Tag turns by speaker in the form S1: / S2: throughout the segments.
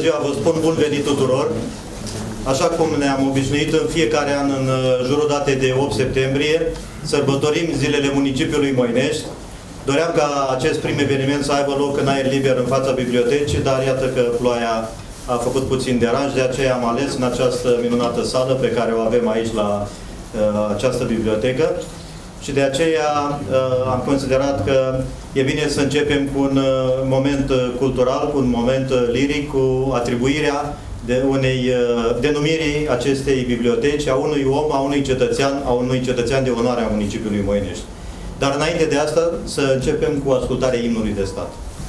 S1: ziua, vă spun bun venit tuturor. Așa cum ne-am obișnuit în fiecare an în jurul datei de 8 septembrie, sărbătorim zilele municipiului Moinești. Doream ca acest prim eveniment să aibă loc în aer liber în fața bibliotecii, dar iată că ploaia a făcut puțin deranj, de aceea am ales în această minunată sală pe care o avem aici la această bibliotecă. Și de aceea am considerat că e bine să începem cu un moment cultural, cu un moment liric, cu atribuirea de unei denumirii acestei biblioteci, a unui om, a unui cetățean de onoare a municipiului Moinești. Dar înainte de asta, să începem cu ascultarea imnului de stat.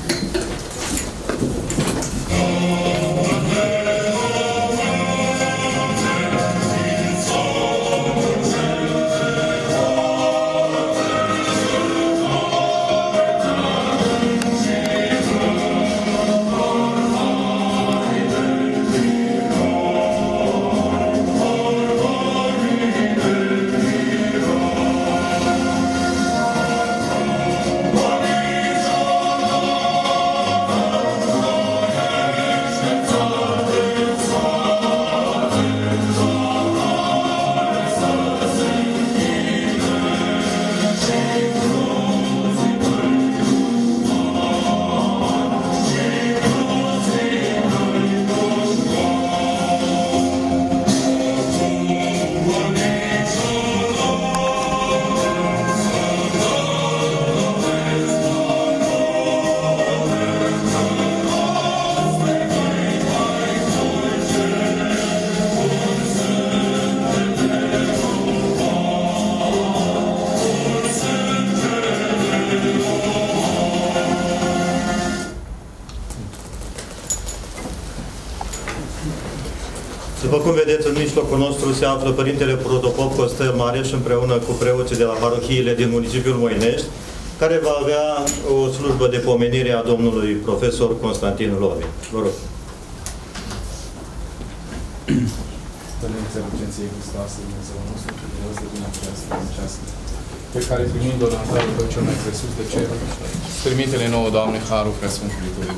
S1: După cum vedeți, în mijlocul nostru se află Părintele Protopop Costel Mareș împreună cu preoții de la parohiile din municipiul Moinești, care va avea o slujbă de pomenire a domnului profesor Constantin Lovin. Vă rog.
S2: Înțelegenței Hristoase, Dumnezeu nostru, că Dumnezeu de din această pe care primind o lantară Tău cel mai presus de cer, trimite-le nouă, Doamne, harul preasfântului Tău.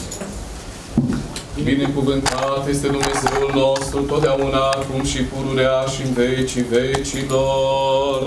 S2: Binecuvântat este Dumnezeul nostru, totdeauna, acum și pururea și în vecii vecilor.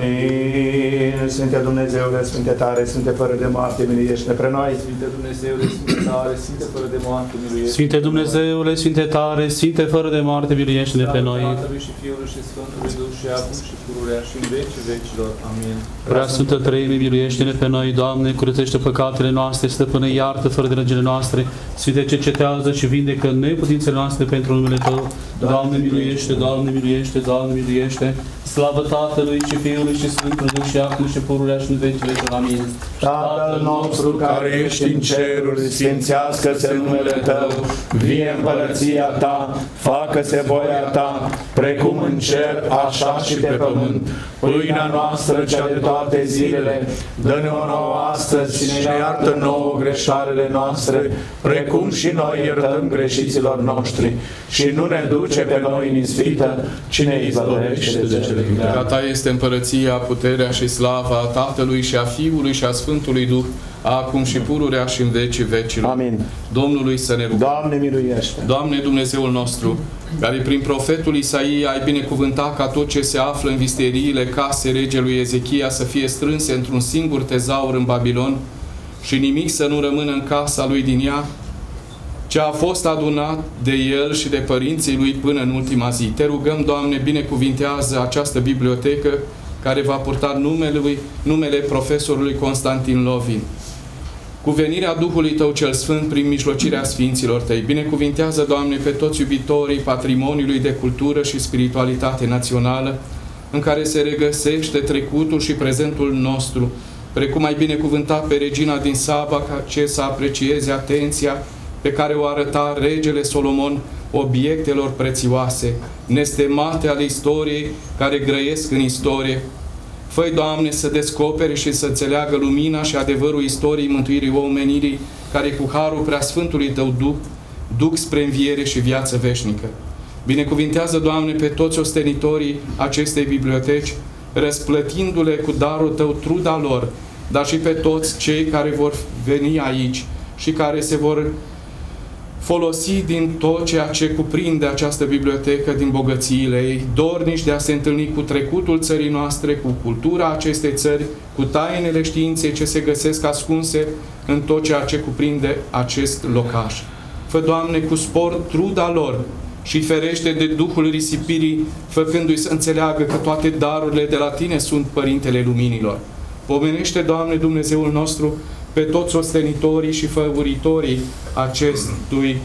S3: Amin. Sfinte Dumnezeule, Sfinte tare, Sfinte fără de moarte, miluiește-ne pre noi.
S2: Sfinte Dumnezeule, Sfinte tare, Sfinte fără de moarte, miluiește-ne.
S4: Sfinte Dumnezeule, Sfinte tare, Sfinte fără de moarte, miluiește-ne pe noi.
S2: Tatălui și Fiului și Sfântului Duh și acum și pururea și în vecii vecilor. Amin.
S4: Prea Sfântă Treime, miluiește-ne pe noi, Doamne, curățește păcatele noastre, Stăpâne, iartă fără de legile noastre, Sfinte, cercetează și vindecă neputințele noastre pentru numele Tău. Doamne, miluiește, Doamne, miluiește, Doamne, miluiește. Slavă Tatălui și Fiului și Sfântului Duh și acum și pururea și în vecii vecilor. Amin.
S3: Tatăl nostru care ești în ceruri, sfințească-se numele Tău, vie împărăția Ta, facă-se voia Ta, precum în cer, așa și pe pământ. Pâinea noastră, cea de toate zilele, dă-ne-o nouă astăzi și ne iartă nouă greșalele noastre, precum și noi iertăm greșiților noștri. Și nu ne duce pe noi în ispită, ci ne izbăvește de cele grele.
S2: A Ta este împărăția, puterea și slava a Tatălui și a Fiului și a Sfântului Duh, acum și pururea și în vecii vecilor.
S3: Amin.
S2: Domnului să ne rugăm.
S3: Doamne, miluiește!
S2: Doamne, Dumnezeul nostru, care prin profetul Isaia ai binecuvântat ca tot ce se află în visteriile casei regelui Ezechia să fie strânse într-un singur tezaur în Babilon și nimic să nu rămână în casa lui din ea, ce a fost adunat de el și de părinții lui până în ultima zi. Te rugăm, Doamne, binecuvintează această bibliotecă care va purta numele profesorului Constantin Lovin. Cu venirea Duhului Tău cel Sfânt prin mijlocirea Sfinților Tăi, binecuvintează, Doamne, pe toți iubitorii patrimoniului de cultură și spiritualitate națională, în care se regăsește trecutul și prezentul nostru, precum ai binecuvântat pe regina din Saba, ca ce să aprecieze atenția pe care o arăta regele Solomon obiectelor prețioase, nestemate ale istoriei, care grăiesc în istorie. Fă-i, Doamne, să descopere și să înțeleagă lumina și adevărul istoriei mântuirii omenirii, care cu harul preasfântului Tău duc spre înviere și viață veșnică. Binecuvintează, Doamne, pe toți ostenitorii acestei biblioteci, răsplătindu-le cu darul Tău truda lor, dar și pe toți cei care vor veni aici și care se vor folosi din tot ceea ce cuprinde această bibliotecă, din bogățiile ei, dornici de a se întâlni cu trecutul țării noastre, cu cultura acestei țări, cu tainele științei ce se găsesc ascunse în tot ceea ce cuprinde acest locaș. Fă, Doamne, cu spor truda lor și ferește de duhul risipirii, făcându-i să înțeleagă că toate darurile de la Tine sunt Părintele Luminilor. Pomenește, Doamne, Dumnezeul nostru, pe toți ostenitorii și făuritorii acestui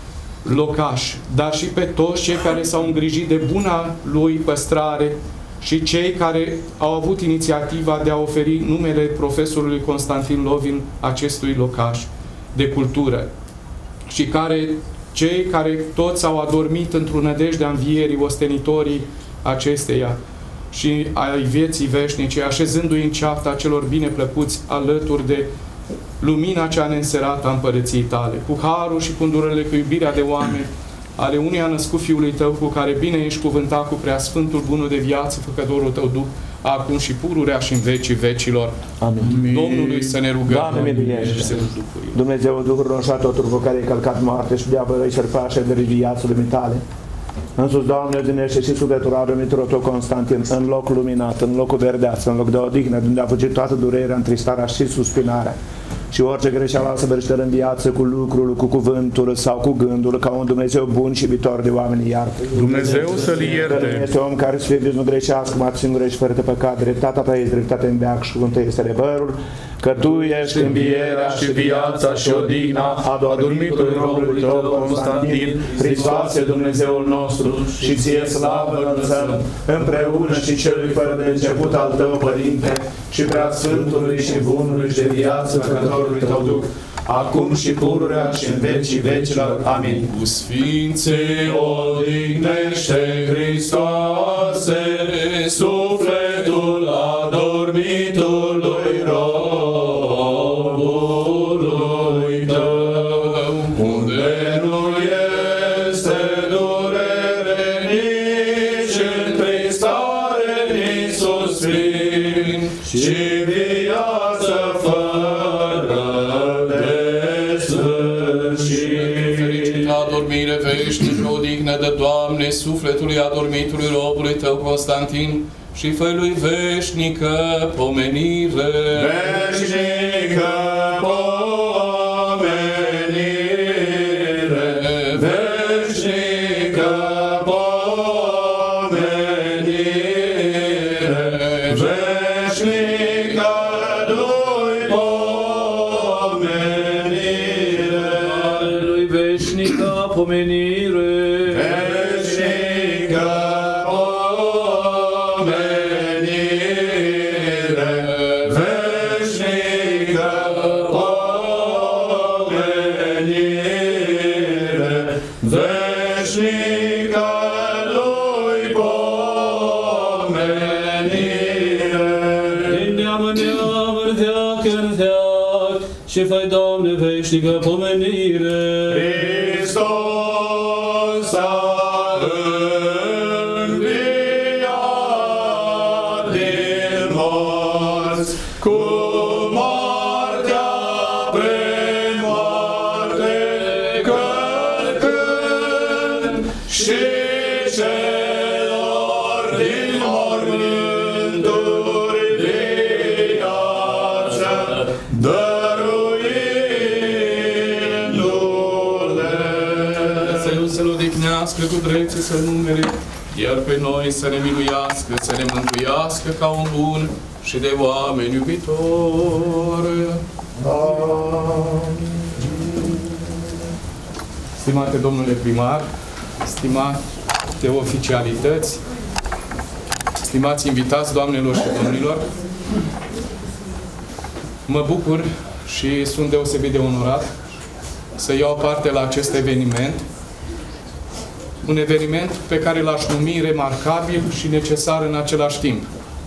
S2: locaș, dar și pe toți cei care s-au îngrijit de buna lui păstrare și cei care au avut inițiativa de a oferi numele profesorului Constantin Lovin acestui locaș de cultură și cei care toți au adormit într-o nădejde a învierii ostenitorii acesteia și ai vieții veșnice, așezându-i în ceafta celor bineplăcuți alături de lumina cea neînserată a împărăției Tale, cu harul și cu îndurările, cu iubirea de oameni, ale unui a născut Fiului Tău, cu care bine ești cuvântat cu preasfântul bunul de viață, făcătorul Tău Duh, acum și pururea și în vecii vecilor.
S3: Amin.
S2: Domnului să ne rugăm.
S3: Doamne, miluiește! Dumnezeu, Duhul Roșat, totul cu care ai călcat moarte și diavolul îi sărpașe de viața lumii Tale. Însuți, Doamne, dinește și sufletul râmitorul Tău Constantin, în loc luminat, în locul verdeață, în loc de odihnă, de unde a fugit toată durerea, întristarea și suspinarea. Și orice greșeală săvârșită în viață cu lucrul, cu cuvântul sau cu gândul, ca un Dumnezeu bun și iubitor de oameni iartă.
S5: Dumnezeu să-l ierte.
S3: Este om care să fie nu greșească, mă singur și fără de păcat, dreptatea Ta este dreptate în veac și cuvântul este adevărul, că Tu ești învierea și viața și odihna adormitului robului Tău Constantin, Hristoase Dumnezeul nostru, și Ție slavă înălțăm, împreună și Celui fără de început al Tău Părinte, și Preasfântului și Bunului și de viață Făcătorului Tău Duh, acum și pururea și în vecii vecilor. Amin.
S2: Cu Sfinții odihnește, Hristoase, sufletul adormitului robului Tău, unde nu este durere, nici întristare, nici suspin, și viață fără de sfârșit. Fericită adormire veșnică, odihnă de Doamne, sufletului adormitului robului Tău Constantin, și fă lui veșnică pomenire.
S3: Veșnică pomenire, veșnică pomenire, veșnică lui pomenire.
S4: Ale lui veșnică pomenire.
S3: Veșnică pomenire, veșnică pomenire, veșnică lui pomenire.
S4: Din neam în neam, în veac în veac, și fă-i, Doamne, veșnică pomenire.
S3: Hristos a înviat din morți, cu moartea pe moarte călcând, și celor din mormânturi viață dăruindu-le.
S2: Dumnezeu să-L odihnească cu drepții să-L numere, iar pe noi să ne miluiască, să ne mântuiască ca un bun și de oameni iubitori. Stimate domnule primar, stimate oficialități, stimați invitați, doamnelor și domnilor, mă bucur și sunt deosebit de onorat să iau parte la acest eveniment, un eveniment pe care l-aș numi remarcabil și necesar în același timp.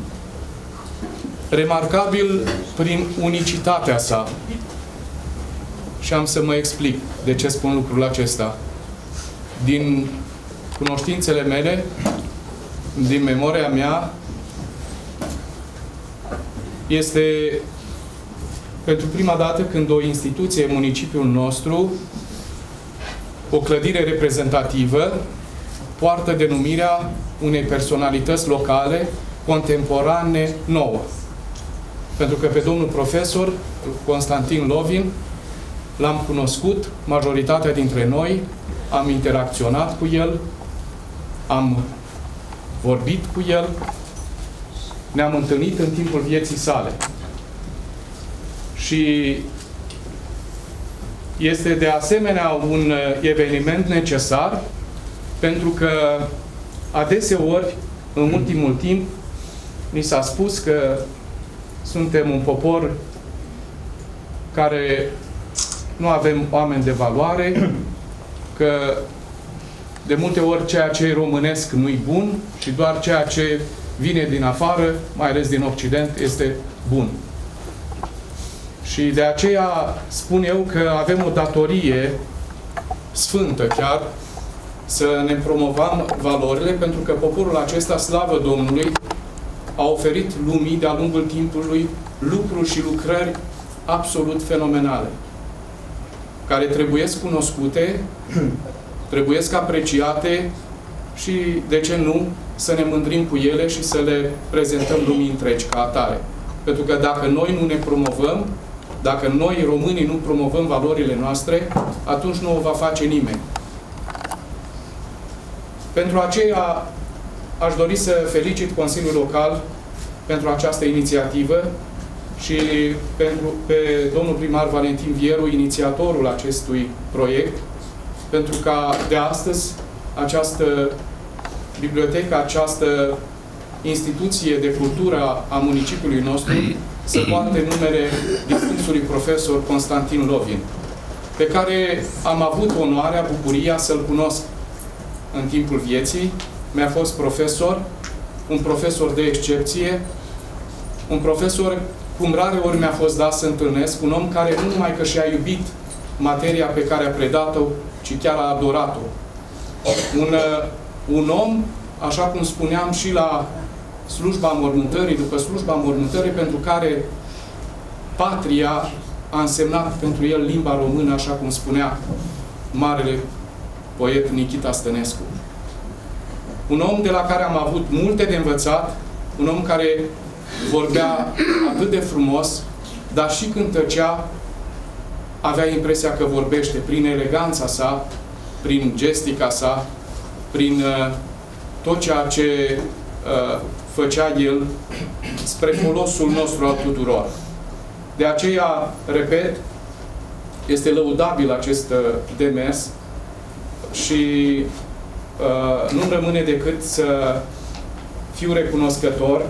S2: Remarcabil prin unicitatea sa. Și am să mă explic de ce spun lucrul acesta. Din cunoștințele mele, din memoria mea, este pentru prima dată când o instituție, municipiul nostru, o clădire reprezentativă, poartă denumirea unei personalități locale contemporane nouă. Pentru că pe domnul profesor Constantin Lovin l-am cunoscut, majoritatea dintre noi, am interacționat cu el, am vorbit cu el, ne-am întâlnit în timpul vieții sale. Și este de asemenea un eveniment necesar, pentru că adeseori, în ultimul timp, ni s-a spus că suntem un popor care nu avem oameni de valoare, că de multe ori ceea ce e românesc nu-i bun și doar ceea ce vine din afară, mai ales din Occident, este bun. Și de aceea spun eu că avem o datorie sfântă chiar să ne promovăm valorile, pentru că poporul acesta, slavă Domnului, a oferit lumii de-a lungul timpului lucruri și lucrări absolut fenomenale, care trebuiesc cunoscute, trebuiesc apreciate și, de ce nu, să ne mândrim cu ele și să le prezentăm lumii întregi ca atare. Pentru că dacă noi nu ne promovăm, dacă noi, românii, nu promovăm valorile noastre, atunci nu o va face nimeni. Pentru aceea aș dori să felicit Consiliul Local pentru această inițiativă și pe domnul primar Valentin Vieru, inițiatorul acestui proiect, pentru ca de astăzi această bibliotecă, această instituție de cultură a municipiului nostru să poarte numele distinsului profesor Constantin Lovin, pe care am avut onoarea, bucuria să-l cunosc în timpul vieții. Mi-a fost profesor, un profesor de excepție, un profesor cum rare ori mi-a fost dat să întâlnesc, un om care nu numai că și-a iubit materia pe care a predat-o, ci chiar a adorat-o. Un om, așa cum spuneam și la slujba mormântării, după slujba mormântării, pentru care patria a însemnat pentru el limba română, așa cum spunea marele poet Nichita Stănescu. Un om de la care am avut multe de învățat, un om care vorbea atât de frumos, dar și când tăcea, avea impresia că vorbește prin eleganța sa, prin gestica sa, prin tot ceea ce făcea el spre folosul nostru al tuturor. De aceea, repet, este lăudabil acest demers și nu-mi rămâne decât să fiu recunoscător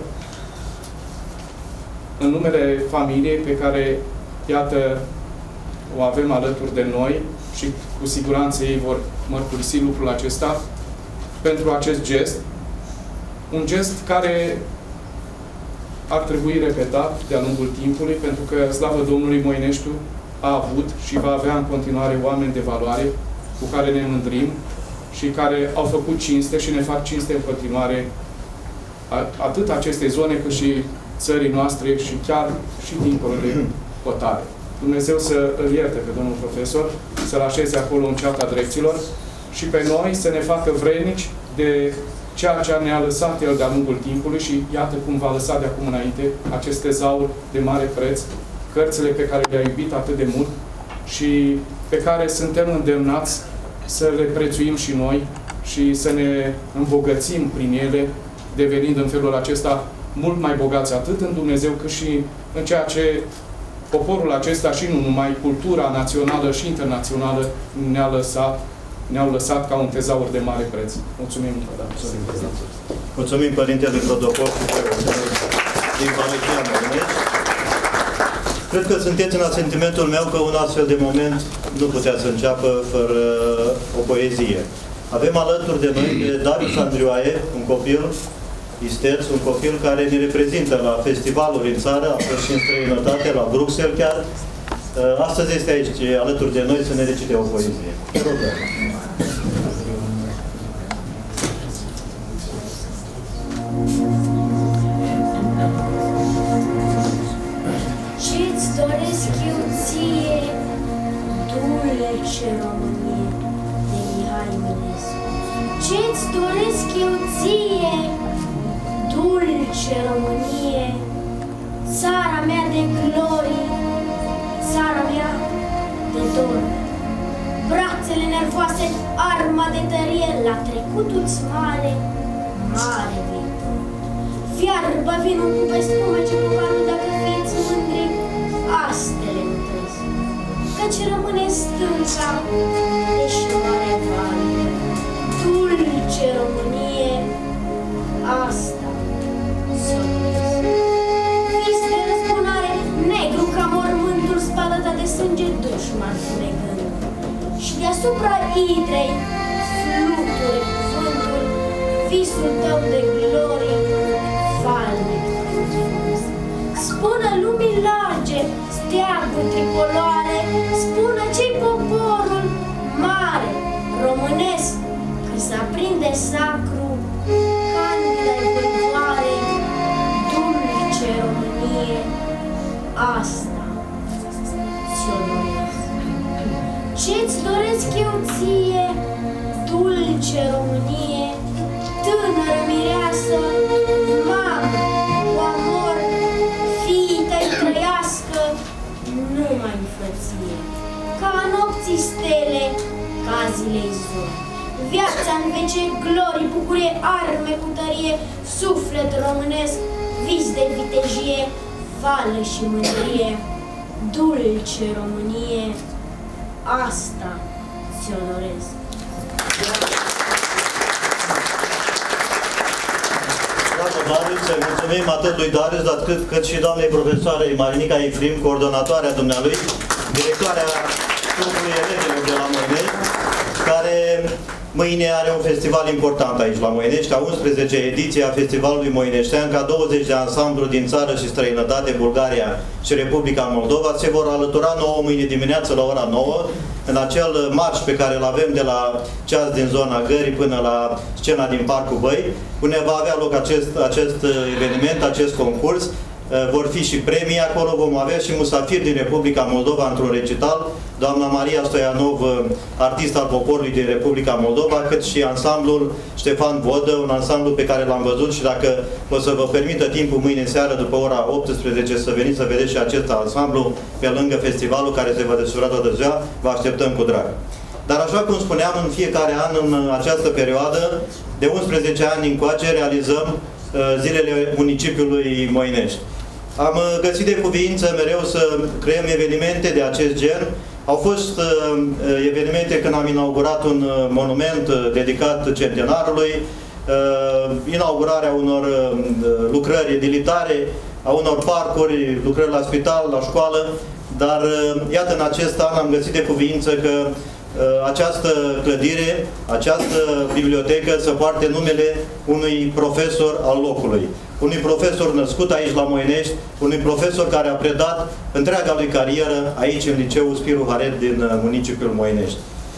S2: în numele familiei pe care, iată, o avem alături de noi și cu siguranță ei vor mărturisi lucrul acesta, pentru acest gest. Un gest care ar trebui repetat de-a lungul timpului, pentru că, slavă Domnului, Moineștiul a avut și va avea în continuare oameni de valoare cu care ne mândrim și care au făcut cinste și ne fac cinste în continuare atât acestei zone cât și țării noastre și chiar și dincolo de hotare. Dumnezeu să îl ierte pe domnul profesor, să-l așeze acolo în ceata drepților și pe noi să ne facă vrednici de ceea ce ne-a lăsat el de-a lungul timpului și iată cum va lăsa de acum înainte acest tezaur de mare preț, cărțile pe care le-a iubit atât de mult și pe care suntem îndemnați să le prețuim și noi și să ne îmbogățim prin ele, devenind în felul acesta mult mai bogați atât în Dumnezeu cât și în ceea ce poporul acesta și nu numai, cultura națională și internațională ne-au lăsat ca un tezaur de mare preț. Mulțumim.
S1: Mulțumim, Părintele Protopop din Parohia Moinești. Cred că sunteți în asentimentul meu că un astfel de moment nu putea să înceapă fără o poezie. Avem alături de noi pe Darius Andrioae, un copil isteț, un copil care ne reprezintă la festivaluri în țară, a fost și în străinătate, la Bruxelles chiar. Astăzi este aici, alături de noi, să ne recite o poezie. Te rog.
S6: Și-ți doresc eu ție, dulce Românie, de ție, dulce Românie, țara mea de glorii, țara mea de dor. Brațele nervoase, arma de tărie, la trecutul-ți mare, mare viitor. Fiarbă vinul cu pe spume ce pucanul, dacă fiți mândri, astele nu trăiesc. Căci rămâne stânca, deși mare vale. Dulce Românie, asta s-o doresc. Vis de răzbunare, negru ca mormântul, spada ta de sânge dușman fumegând. Și deasupra idrei, fluture cuvântul, visul tău de glorie, valnic frumos. Spună lumii large, steagul tricoloare, spună ce-i poporul mare, românesc, că s-aprinde sacru, candida-i vâlvoare, dulce Românie, asta ți-o doresc. Ce-ți doresc eu ție, dulce Românie, tânără mireasă, mamă, cu amor, fiii tăi trăiască, numai în frăție, ca nopții stele, ca zilei zori. Viața în vece, glorii, bucurie, arme cu tărie, suflet românesc, vis de vitejie, vală și mândrie, dulce Românie, asta ți-o doresc.
S1: Bravo, Darius, să mulțumim atât lui Darius, dar cât și doamnei profesoare Marinica Ifrim, coordonatoarea dumnealui, directoarea grupului elevilor de la Moinești, care mâine are un festival important aici la Moinești, a 11-a ediție a Festivalului Moineștean, ca 20 de ansamblu din țară și străinătate, Bulgaria și Republica Moldova, se vor alătura nouă mâine dimineață la ora 9, în acel marș pe care îl avem de la ceas din zona Gării până la scena din Parcul Băi, unde va avea loc acest eveniment, acest concurs. Vor fi și premii acolo, vom avea și musafiri din Republica Moldova într-un recital, doamna Maria Stoianov, artist al poporului din Republica Moldova, cât și ansamblul Ștefan Vodă, un ansamblu pe care l-am văzut și dacă o să vă permită timpul mâine seară după ora 18 să veniți să vedeți și acest ansamblu pe lângă festivalul care se va desfășura toată ziua, vă așteptăm cu drag. Dar așa cum spuneam, în fiecare an în această perioadă, de 11 ani încoace, realizăm zilele municipiului Moinești. Am găsit de cuviință mereu să creăm evenimente de acest gen. Au fost evenimente când am inaugurat un monument dedicat centenarului, inaugurarea unor lucrări edilitare, a unor parcuri, lucrări la spital, la școală, dar iată, în acest an am găsit de cuviință că această clădire, această bibliotecă să poarte numele unui profesor al locului. Unui profesor născut aici la Moinești, unui profesor care a predat întreaga lui carieră aici în Liceul Spiru Haret din municipiul Moinești.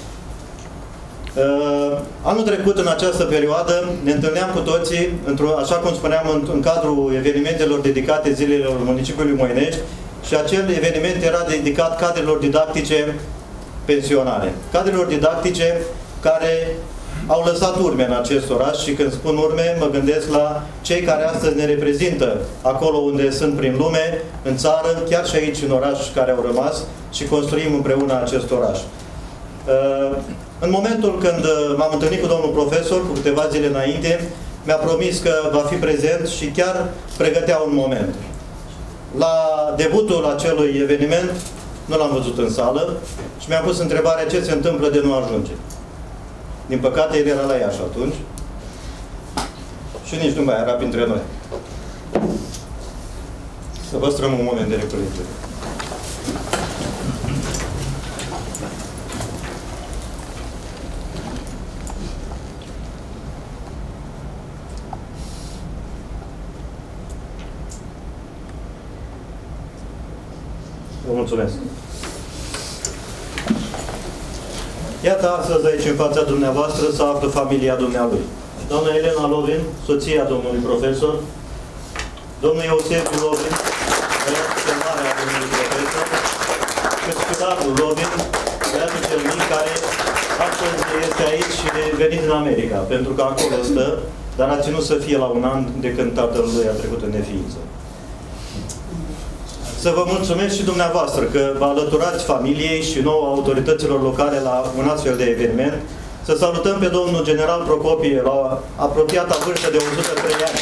S1: Anul trecut, în această perioadă, ne întâlneam cu toții, așa cum spuneam, în cadrul evenimentelor dedicate zilelor municipiului Moinești, și acel eveniment era dedicat cadrelor didactice pensionare. Cadrelor didactice care au lăsat urme în acest oraș și când spun urme, mă gândesc la cei care astăzi ne reprezintă acolo unde sunt prin lume, în țară, chiar și aici în oraș care au rămas și construim împreună acest oraș. În momentul când m-am întâlnit cu domnul profesor, cu câteva zile înainte, mi-a promis că va fi prezent și chiar pregătea un moment. La debutul acelui eveniment, nu l-am văzut în sală și mi-am pus întrebarea ce se întâmplă de nu ajunge. Din păcate, el era la Iași atunci și nici nu mai era printre noi. Să păstrăm un moment de reculegere. Vă mulțumesc. Iată, astăzi aici, în fața dumneavoastră, se află familia dumnealui. Doamna Elena Lovin, soția domnului profesor, domnul Eusebiu Lovin, băiatul cel mare al domnului profesor, Căscudarul Lovin, băiatul cel mic, care astăzi este aici și venit din America, pentru că acolo stă dar a ținut să fie la un an de când tatăl lui a trecut în neființă. Să vă mulțumesc și dumneavoastră că vă alăturați familiei și nouă autorităților locale la un astfel de eveniment. Să salutăm pe domnul general Procopie la apropiata vârstă de 103 ani.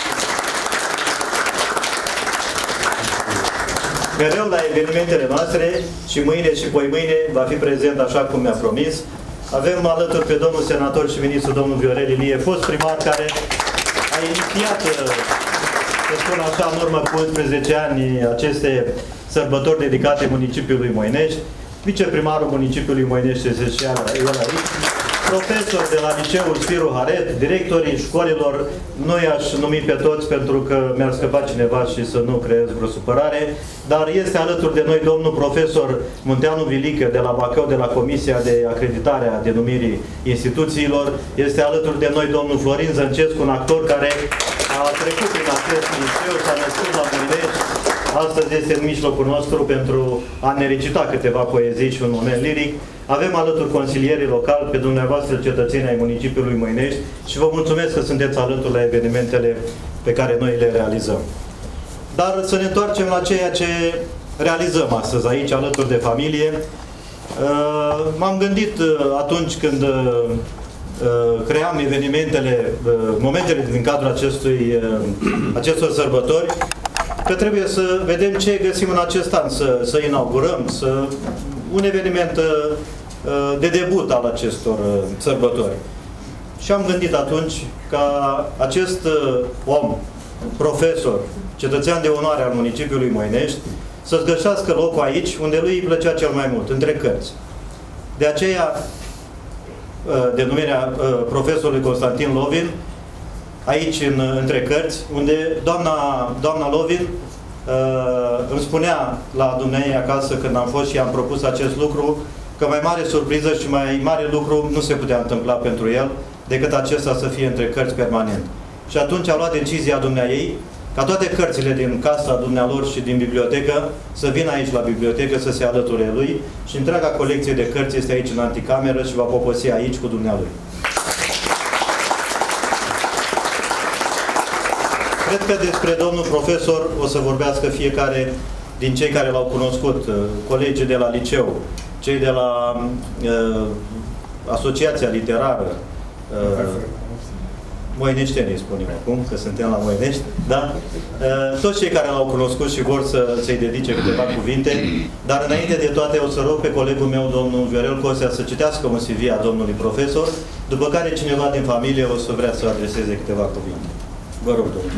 S1: Mereu la evenimentele noastre și mâine și poimâine va fi prezent așa cum mi-a promis. Avem alături pe domnul senator și ministru, domnul Viorel Ilie, fost primar care a inițiat, să spun așa, în urmă cu 11 ani aceste sărbători dedicate municipiului Moinești. Viceprimarul municipiului Moinești este și el aici. Profesori de la Liceul Spiru Haret, directorii școlilor, nu i-aș numi pe toți pentru că mi-ar scăpa cineva și să nu creez vreo supărare, dar este alături de noi domnul profesor Munteanu Vilică de la Bacău, de la Comisia de Acreditare a Denumirii Instituțiilor, este alături de noi domnul Florin Zăncescu, un actor care a trecut prin acest liceu, s-a născut la Moinești, astăzi este în mijlocul nostru pentru a ne recita câteva poezii și un moment liric. Avem alături consilierii locali, pe dumneavoastră cetățenii ai municipiului Moinești și vă mulțumesc că sunteți alături la evenimentele pe care noi le realizăm. Dar să ne întoarcem la ceea ce realizăm astăzi aici, alături de familie. M-am gândit atunci când cream evenimentele, momentele din cadrul acestor sărbători, că trebuie să vedem ce găsim în acest an, să inaugurăm, un eveniment de debut al acestor sărbători. Și am gândit atunci ca acest om, profesor, cetățean de onoare al municipiului Moinești, să-ți găsească locul aici, unde lui îi plăcea cel mai mult, între cărți. De aceea, denumirea profesorului Constantin Lovin, aici între cărți, unde doamna Lovin îmi spunea la dumneavoastră acasă când am fost și am propus acest lucru, că mai mare surpriză și mai mare lucru nu se putea întâmpla pentru el decât acesta să fie între cărți permanent. Și atunci a luat decizia dumneaei ca toate cărțile din casa dumnealor și din bibliotecă să vină aici la bibliotecă să se alăture lui și întreaga colecție de cărți este aici în anticameră și va poposi aici cu dumnealui. Cred că despre domnul profesor o să vorbească fiecare din cei care l-au cunoscut, colegii de la liceu, cei de la Asociația Literară, moineștenii, spunem acum, că suntem la Moinești, da? Toți cei care l-au cunoscut și vor să-i dedice câteva cuvinte, dar înainte de toate o să rog pe colegul meu, domnul Viorel Cosea, să citească un CV a domnului profesor, după care cineva din familie o să vrea să adreseze câteva cuvinte. Vă rog, domnule.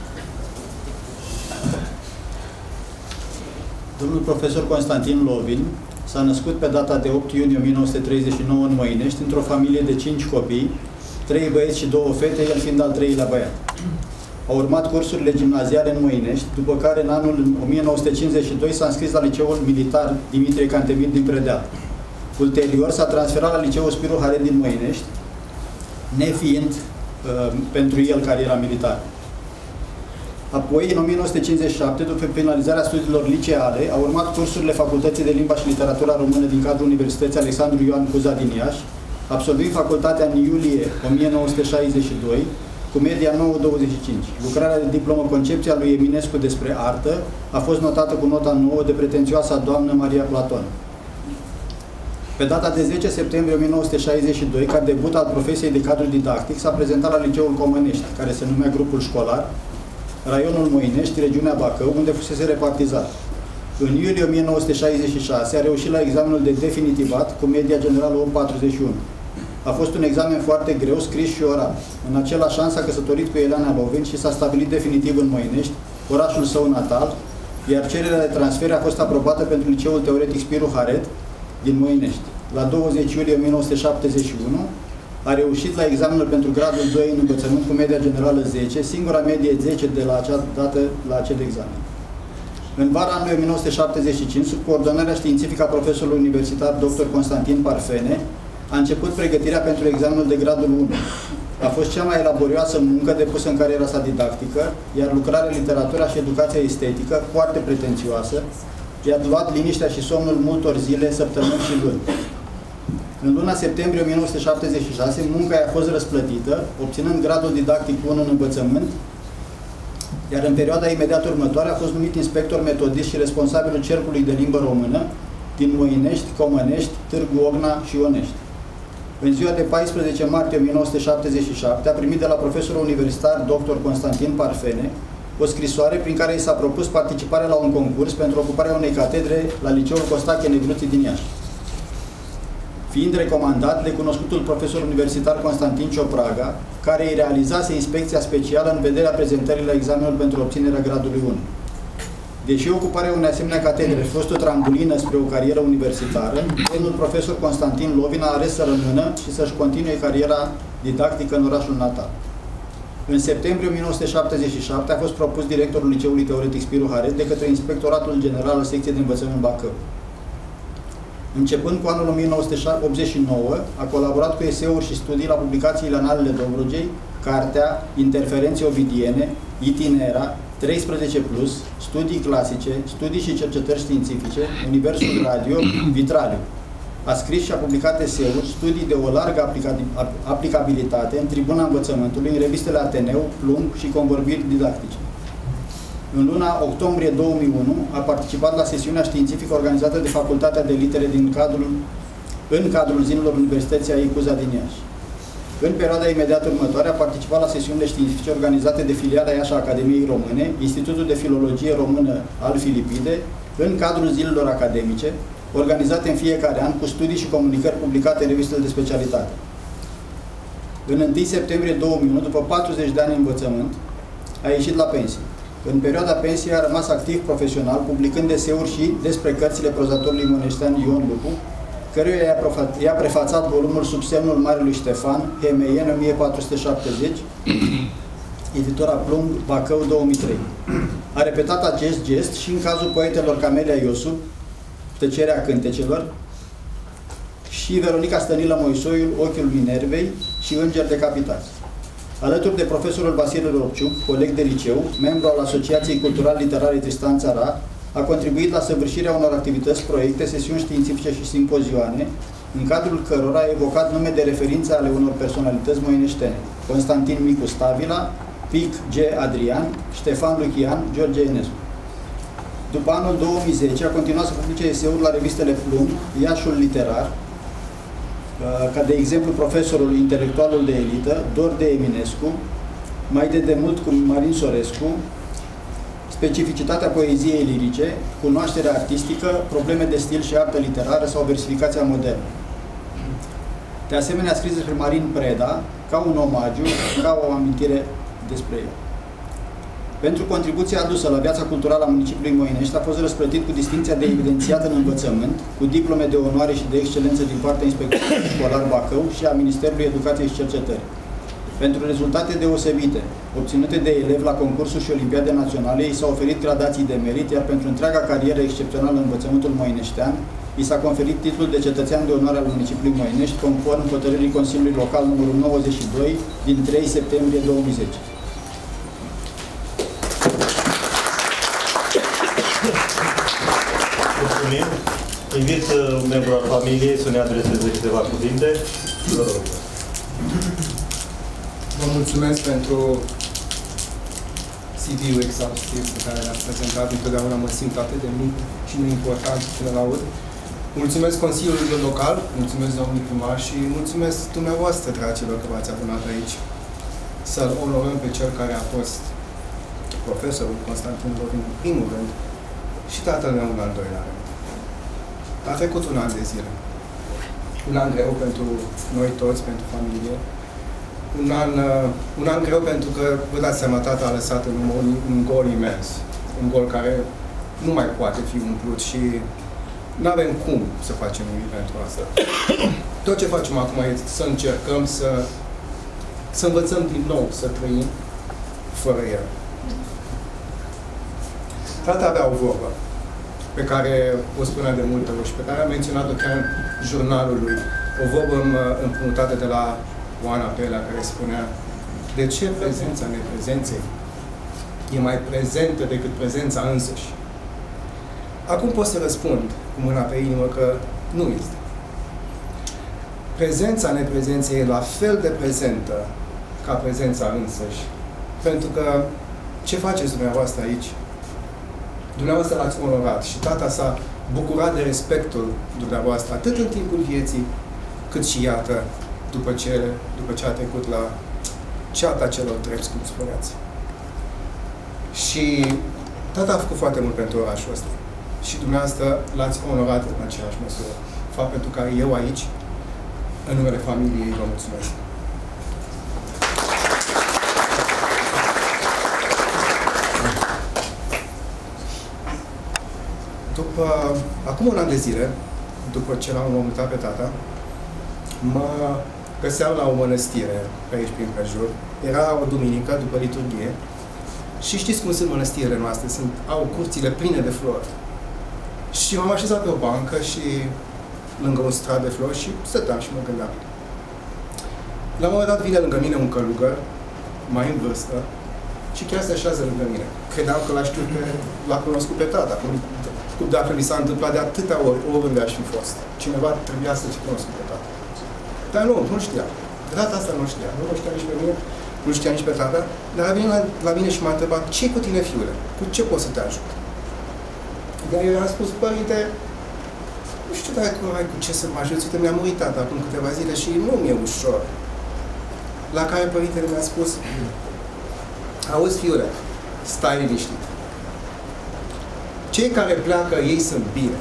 S7: Domnul profesor Constantin Lovin s-a născut pe data de 8 iunie 1939 în Moinești, într-o familie de 5 copii, 3 băieți și 2 fete, el fiind al 3-lea băiat. A urmat cursurile gimnaziale în Moinești, după care în anul 1952 s-a înscris la Liceul Militar Dimitrie Cantemir din Predeal. Ulterior s-a transferat la Liceul Spiru Haret din Moinești, nefiind pentru el cariera militară. Apoi, în 1957, după finalizarea studiilor liceale, a urmat cursurile Facultății de Limba și Literatura Română din cadrul Universității Alexandru Ioan Cuza din Iași, absolvind facultatea în iulie 1962, cu media 9,25. Lucrarea de diplomă Concepția lui Eminescu despre artă a fost notată cu nota 9 de pretențioasa doamnă Maria Platon. Pe data de 10 septembrie 1962, ca debut al profesiei de cadru didactic, s-a prezentat la Liceul Comănești, care se numea Grupul Școlar, raionul Moinești, regiunea Bacău, unde fusese repartizat. În iulie 1966 a reușit la examenul de definitivat cu media generală 8,41. A fost un examen foarte greu, scris și oral. În același an s-a căsătorit cu Eliana Lovin și s-a stabilit definitiv în Moinești, orașul său natal, iar cererea de transfer a fost aprobată pentru Liceul Teoretic Spiru Haret din Moinești. La 20 iulie 1971 a reușit la examenul pentru gradul 2 în învățământ cu media generală 10, singura medie 10 de la acea dată la acel examen. În vara anului 1975, sub coordonarea științifică a profesorului universitar dr. Constantin Parfene, a început pregătirea pentru examenul de gradul 1. A fost cea mai elaborioasă muncă depusă în cariera sa didactică, iar lucrarea Literatura și Educația Estetică, foarte pretențioasă, i-a luat liniștea și somnul multor zile, săptămâni și luni. În luna septembrie 1976, munca a fost răsplătită, obținând gradul didactic 1 în învățământ, iar în perioada imediat următoare a fost numit inspector metodist și responsabilul Cercului de Limbă Română din Moinești, Comănești, Târgu Ogna și Onești. În ziua de 14 martie 1977 a primit de la profesorul universitar dr. Constantin Parfene o scrisoare prin care i s-a propus participarea la un concurs pentru ocuparea unei catedre la Liceul Costache Negruții din Iași. Fiind recomandat de cunoscutul profesor universitar Constantin Ciopraga, care îi realizase inspecția specială în vederea prezentării la examenul pentru obținerea gradului 1. Deși ocuparea unei asemenea catedre a fost o trambulină spre o carieră universitară, domnul profesor Constantin Lovin a ales să rămână și să-și continue cariera didactică în orașul natal. În septembrie 1977 a fost propus directorul Liceului Teoretic Spiru Haret de către Inspectoratul General al Secției de Învățământ Bacău. Începând cu anul 1989, a colaborat cu eseuri și studii la publicațiile Analele Dobrogei, Cartea, Interferențe ovidiene, Itinera, 13+, Studii clasice, Studii și cercetări științifice, Universul Radio, Vitraliu. A scris și a publicat eseuri, studii de o largă aplicabilitate în Tribuna Învățământului, în revistele Ateneu, Plumb și Convorbiri didactice. În luna octombrie 2001 a participat la sesiunea științifică organizată de Facultatea de Litere în cadrul zilelor Universității Aicuza din Iași. În perioada imediat următoare a participat la sesiunile științifice organizate de filiala Iași a Academiei Române, Institutul de Filologie Română al Filipide, în cadrul zilelor academice, organizate în fiecare an cu studii și comunicări publicate în revistele de specialitate. În 1 septembrie 2001, după 40 de ani în învățământ, a ieșit la pensie. În perioada pensiei a rămas activ profesional, publicând eseuri și despre cărțile prozatorului moneștean Ion Lupu, căruia i-a prefațat volumul Sub semnul Marelui Ștefan, Hemeien 1470, editura Plumb, Bacău 2003. A repetat acest gest și în cazul poetelor Camelia Iosu, Tăcerea cântecelor, și Veronica Stănilă Moisoiul, Ochiul Minervei și Îngeri decapitați. Alături de profesorul Vasile Ropciuc, coleg de liceu, membru al Asociației Cultural-Literare Tristan Țara, a contribuit la săvârșirea unor activități, proiecte, sesiuni științifice și simpozioane, în cadrul cărora a evocat nume de referință ale unor personalități moineștene: Constantin Micu Stavila, Pic G. Adrian, Ștefan Luchian, George Enescu. După anul 2010 a continuat să publice eseuri la revistele Plumb, Iașul Literar, ca de exemplu Profesorul Intelectualul de Elită, Dor de Eminescu, mai de demult cu Marin Sorescu, Specificitatea poeziei lirice, Cunoașterea artistică, Probleme de stil și artă literară sau Versificația modernă. De asemenea, a scris despre Marin Preda, ca un omagiu, ca o amintire despre el. Pentru contribuția adusă la viața culturală a municipiului Moinești a fost răsplătit cu distinția de evidențiat în învățământ, cu diplome de onoare și de excelență din partea Inspectorului Școlar Bacău și a Ministerului Educației și Cercetării. Pentru rezultate deosebite, obținute de elevi la concursuri și olimpiade naționale, i s-au oferit gradații de merit, iar pentru întreaga carieră excepțională în învățământul moineștean, i s-a conferit titlul de cetățean de onoare al municipiului Moinești, conform hotărârii Consiliului Local numărul 92 din 3 septembrie 2010.
S1: Mulțumim. Invit un membru al familiei să ne adreseze câteva cuvinte. Vă rog.
S8: Vă mulțumesc pentru CD-ul exhaustiv pe care l-ați prezentat. Întotdeauna mă simt atât de mic și neimportant până la urmă. Mulțumesc Consiliului Local, mulțumesc domnului primar și mulțumesc dumneavoastră, dragilor, că v-ați adunat aici să-l onorăm pe cel care a fost profesorul Constantin Lovin în primul rând și tatăl meu în al doilea rând. A trecut un an de zile. Un an greu pentru noi toți, pentru familie. Un an greu pentru că, vă dați seama, tata a lăsat un gol imens. Un gol care nu mai poate fi umplut și nu avem cum să facem nimic pentru asta. Tot ce facem acum e să încercăm să învățăm din nou să trăim fără el. Tata avea o vorbă pe care o spunea de multe ori și pe care a menționat-o chiar în jurnalul lui. O vorbă împrumutată de la Oana Pelea, care spunea: de ce prezența neprezenței e mai prezentă decât prezența însăși? Acum pot să răspund cu mâna pe inimă că nu este. prezența neprezenței e la fel de prezentă ca prezența însăși. Pentru că ce faceți dumneavoastră aici? Dumneavoastră l-ați onorat și tata s-a bucurat de respectul dumneavoastră, atât în timpul vieții, cât și iată, după ce a trecut la ceata celor drepți, cum spuneați. Și tata a făcut foarte mult pentru orașul ăsta. Și dumneavoastră l-ați onorat în aceeași măsură. Fapt pentru care eu aici, în numele familiei, vă mulțumesc. Acum un an de zile, după ce l-am înmormântat pe tata, mă găseam la o mănăstire pe aici, prin prejur. Era o duminică, după liturghie. Și știți cum sunt mănăstirile noastre, au curțile pline de flori. Și m-am așezat pe o bancă și lângă un strat de flori și stăteam și mă gândeam. La un moment dat vine lângă mine un călugăr, mai în vârstă, și chiar se așează lângă mine. Credeam că l-a cunoscut pe tata. Dacă mi s-a întâmplat de atâtea ori, oriunde aș fi fost. Cineva trebuia să fi cunoscut pe tata. Dar nu știa. De data asta nu știa. Nu știa nici pe mine, nu știa nici pe tata. Dar a venit la mine și m-a întrebat, ce-i cu tine, fiule? Cu ce pot să te ajut? Dar eu i-am spus, părinte, nu știu dacă ai cu ce să mă ajut. Uite, mi-a murit tata acum câteva zile și nu mi-e ușor. La care părintele mi-a spus, auzi, fiule, stai liniștit. Cei care pleacă, ei sunt bine.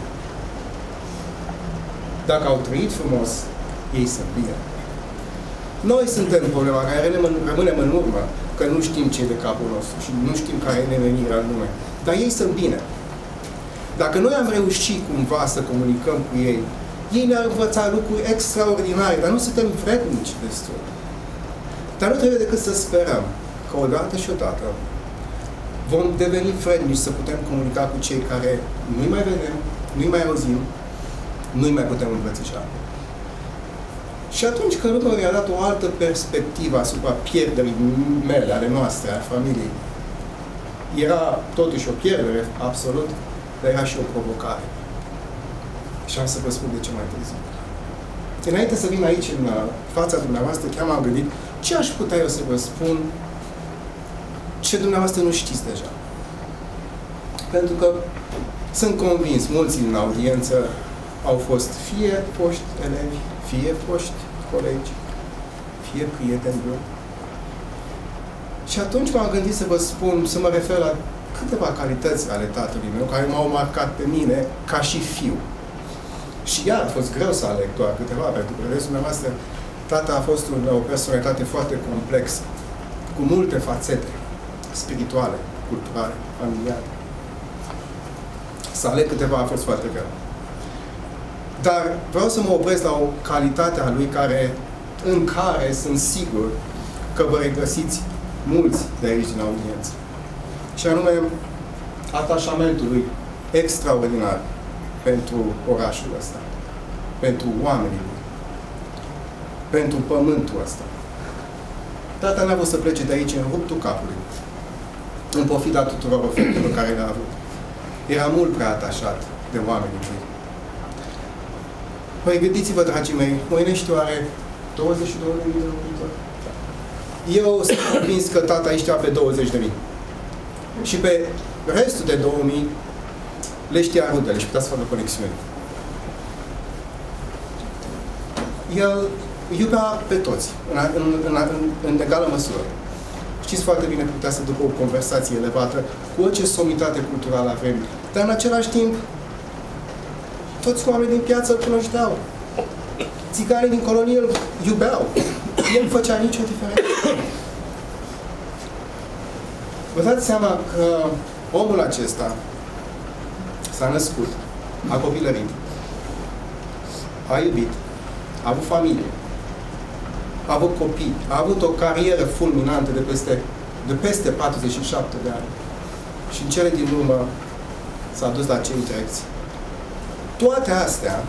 S8: Dacă au trăit frumos, ei sunt bine. Noi suntem problema care rămânem în urmă, că nu știm ce e de capul nostru și nu știm care e nemenirea în lume. Dar ei sunt bine. Dacă noi am reușit cumva să comunicăm cu ei, ei ne-ar învăța lucruri extraordinare, dar nu suntem vrednici destul. Dar nu trebuie decât să sperăm că odată și odată vom deveni vrednici să putem comunica cu cei care nu-i mai vedem, nu-i mai auzim, nu-i mai putem îmbrățișa. Și atunci călugărul mi-a dat o altă perspectivă asupra pierderii mele, ale noastre, a familiei. Era totuși o pierdere, absolut, dar era și o provocare. Și am să vă spun de ce mai târziu. Înainte să vin aici, în fața dumneavoastră, chiar m-am gândit ce aș putea eu să vă spun ce dumneavoastră nu știți deja. Pentru că sunt convins, mulți din audiență au fost fie foști elevi, fie foști colegi, fie prieteni buni. Și atunci m-am gândit să vă spun, să mă refer la câteva calități ale tatălui meu, care m-au marcat pe mine ca și fiu. Și iar a fost greu să aleg doar câteva, pentru că, vedeți dumneavoastră, tata a fost o personalitate foarte complexă, cu multe fațete spirituale, culturale, familiale. Să aleg câteva a fost foarte greu. Dar vreau să mă opresc la o calitate a lui în care sunt sigur că vă regăsiți mulți de aici din audiență. Și anume, atașamentul lui extraordinar pentru orașul ăsta, pentru oamenii lui, pentru pământul ăsta. Tata n-a vrut să plece de aici în ruptul capului, în pofida tuturor ofertelor care le-a avut. Era mult prea atașat de oamenii lui. Păi gândiți-vă, dragii mei, Moineștiul are 22.000 de locuitori. Eu sunt convins că tata îi știa pe 20.000. Și pe restul de 2.000 le știa rudele și putea să facă conexiuni. El iubea pe toți, în egală măsură. Știți foarte bine că putea să ducă o conversație elevată cu orice somitate culturală a vremii. Dar în același timp, toți oamenii din piață îl cunoșteau. Țigarii din colonie îl iubeau. El nu făcea nicio diferență. Vă dați seama că omul acesta s-a născut, a copilărit, a iubit, a avut familie, a avut copii, a avut o carieră fulminantă de peste 47 de ani. Și în cele din urmă s-a dus la cei drepți. Toate astea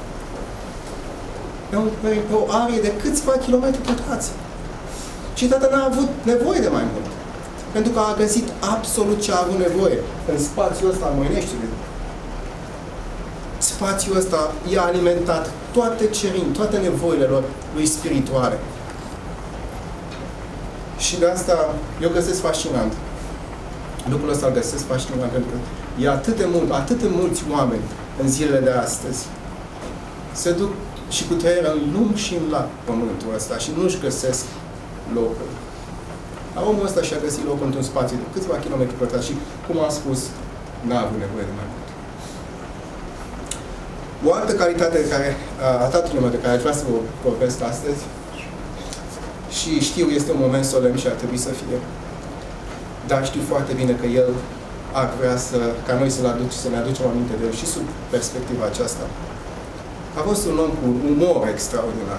S8: pe o arie de câțiva kilometri pătrați. Și tata n-a avut nevoie de mai mult. Pentru că a găsit absolut ce a avut nevoie în spațiul ăsta al Moineștiului. spațiul ăsta i-a alimentat toate toate nevoile lor lui spirituale. Și de asta eu găsesc fascinant. Lucrul ăsta îl găsesc fascinant, pentru că e atât de mulți oameni în zilele de astăzi se duc și cu trăiere în lung și în lat pământul ăsta și nu-și găsesc locul. Dar omul ăsta și-a găsit locul într-un spațiu de câțiva kilometri pătrați și, cum am spus, n-a avut nevoie de mai mult. O altă calitate a tatălui meu de care aș vrea să vă vorbesc astăzi, și știu, este un moment solemn și ar trebui să fie, dar știu foarte bine că el ar vrea ca noi să ne aducem aminte de el și sub perspectiva aceasta. A fost un om cu un umor extraordinar.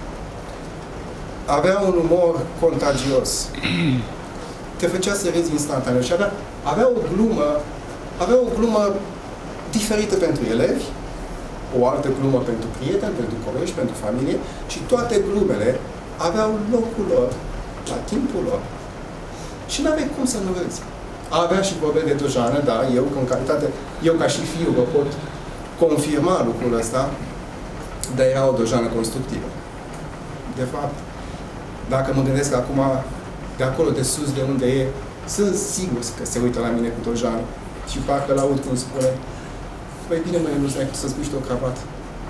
S8: Avea un umor contagios. Te făcea să râzi instantaneu și avea o glumă diferită pentru elevi, o altă glumă pentru prieteni, pentru colegi, pentru familie și toate glumele aveau locul lor, la timpul lor. Și n-aveai cum să nu râzi. Avea și vorbe de dojană, da, eu ca și fiu vă pot confirma lucrul ăsta, dar era o dojană constructivă. De fapt, dacă mă gândesc acum, de acolo de sus, de unde e, sunt sigur că se uită la mine cu dojană și parcă l-aud cum spune: păi bine, măi, nu știu să spui și o cravată.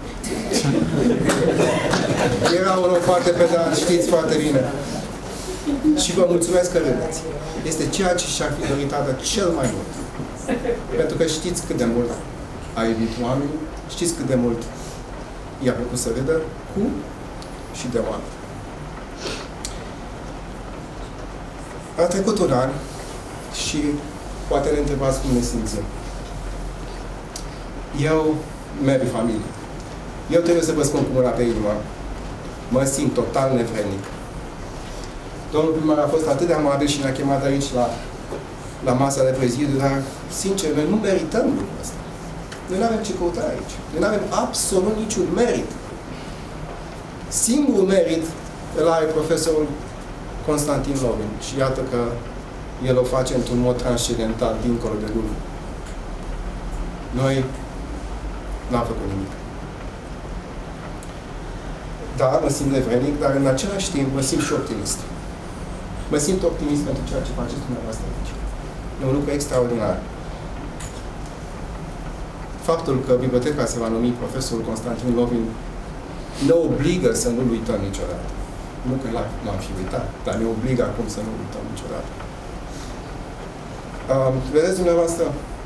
S8: Era un om foarte pedant, știți foarte bine. Și vă mulțumesc că râdeți. Este ceea ce și-ar fi dorit tata cel mai mult. Pentru că știți cât de mult a iubit oamenii, știți cât de mult i-a plăcut să râdă cu și de oameni. A trecut un an și poate ne întrebați cum ne simțim. Eu merg familie. Eu trebuie să vă spun cu mâna pe inimă. Mă simt total nevrednic. Domnul primar a fost atât de amabil și ne-a chemat aici la masa de prezidiu, dar, sincer, noi nu merităm lucrul ăsta. Noi nu avem ce căuta aici. Noi nu avem absolut niciun merit. Singurul merit îl are profesorul Constantin Lovin. Și iată că el o face într-un mod transcendental, dincolo de lume. Noi n-am făcut nimic. Da, mă simt nevrednic, dar în același timp mă simt și optimist. Mă simt optimist pentru ceea ce faceți dumneavoastră aici. E un lucru extraordinar. Faptul că biblioteca se va numi profesorul Constantin Lovin ne obligă să nu-l uităm niciodată. Nu că l-am fi uitat, dar ne obligă acum să nu uităm niciodată. Vedeți dumneavoastră,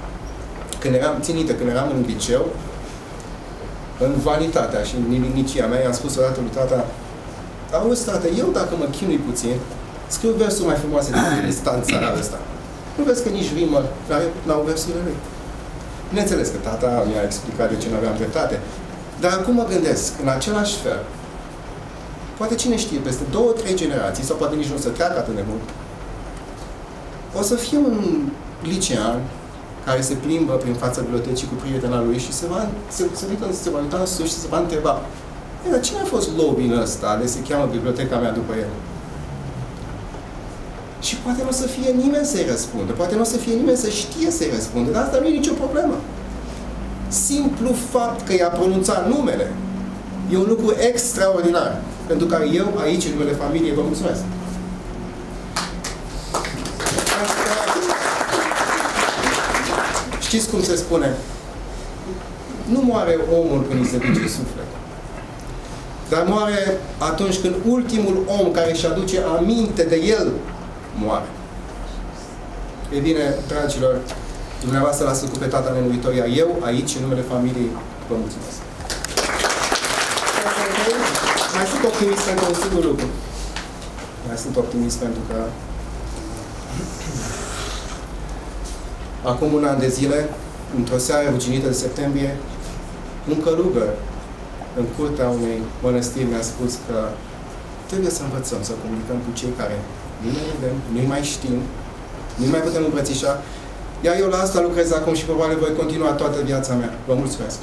S8: când eram în liceu, în vanitatea și în nilinicia mea, i-am spus odată lui tata: auzi, tată, eu dacă mă chinui puțin, scriu versuri mai frumoase de stanța ăsta. Nu vezi că nici rimă n-au versurile lui. Bineînțeles că tata mi-a explicat de ce nu aveam dreptate. Dar acum mă gândesc, în același fel, poate cine știe, peste 2-3 generații, sau poate nici nu o să treacă atât de mult, o să fie un licean care se plimbă prin fața bibliotecii cu prietena lui și se va uita în sus și se va întreba: dar cine a fost Lovin ăsta de se cheamă biblioteca mea după el? Și poate nu o să fie nimeni să-i răspundă, poate nu o să fie nimeni să știe să-i răspundă, dar asta nu e nicio problemă. Simplu fapt că i-a pronunțat numele e un lucru extraordinar, pentru care eu, aici, în numele familiei, vă mulțumesc. Știți cum se spune? Nu moare omul când îi se duce sufletul. Dar moare atunci când ultimul om care își aduce aminte de el moare. E bine, dragilor, dumneavoastră l-ați făcut pe tata nemuitor, iar eu, aici, în numele familiei, vă mulțumesc. Mai sunt optimist pentru un singur lucru. Mai sunt optimist pentru că acum un an de zile, într-o seară ruginită de septembrie, un călugăr în curtea unei mănăstiri mi-a spus că trebuie să învățăm să comunicăm cu cei care nu ne vedem, nu-i mai știm, nu mai putem îmbrățișa. Iar eu la asta lucrez acum și probabil voi continua toată viața mea. Vă mulțumesc!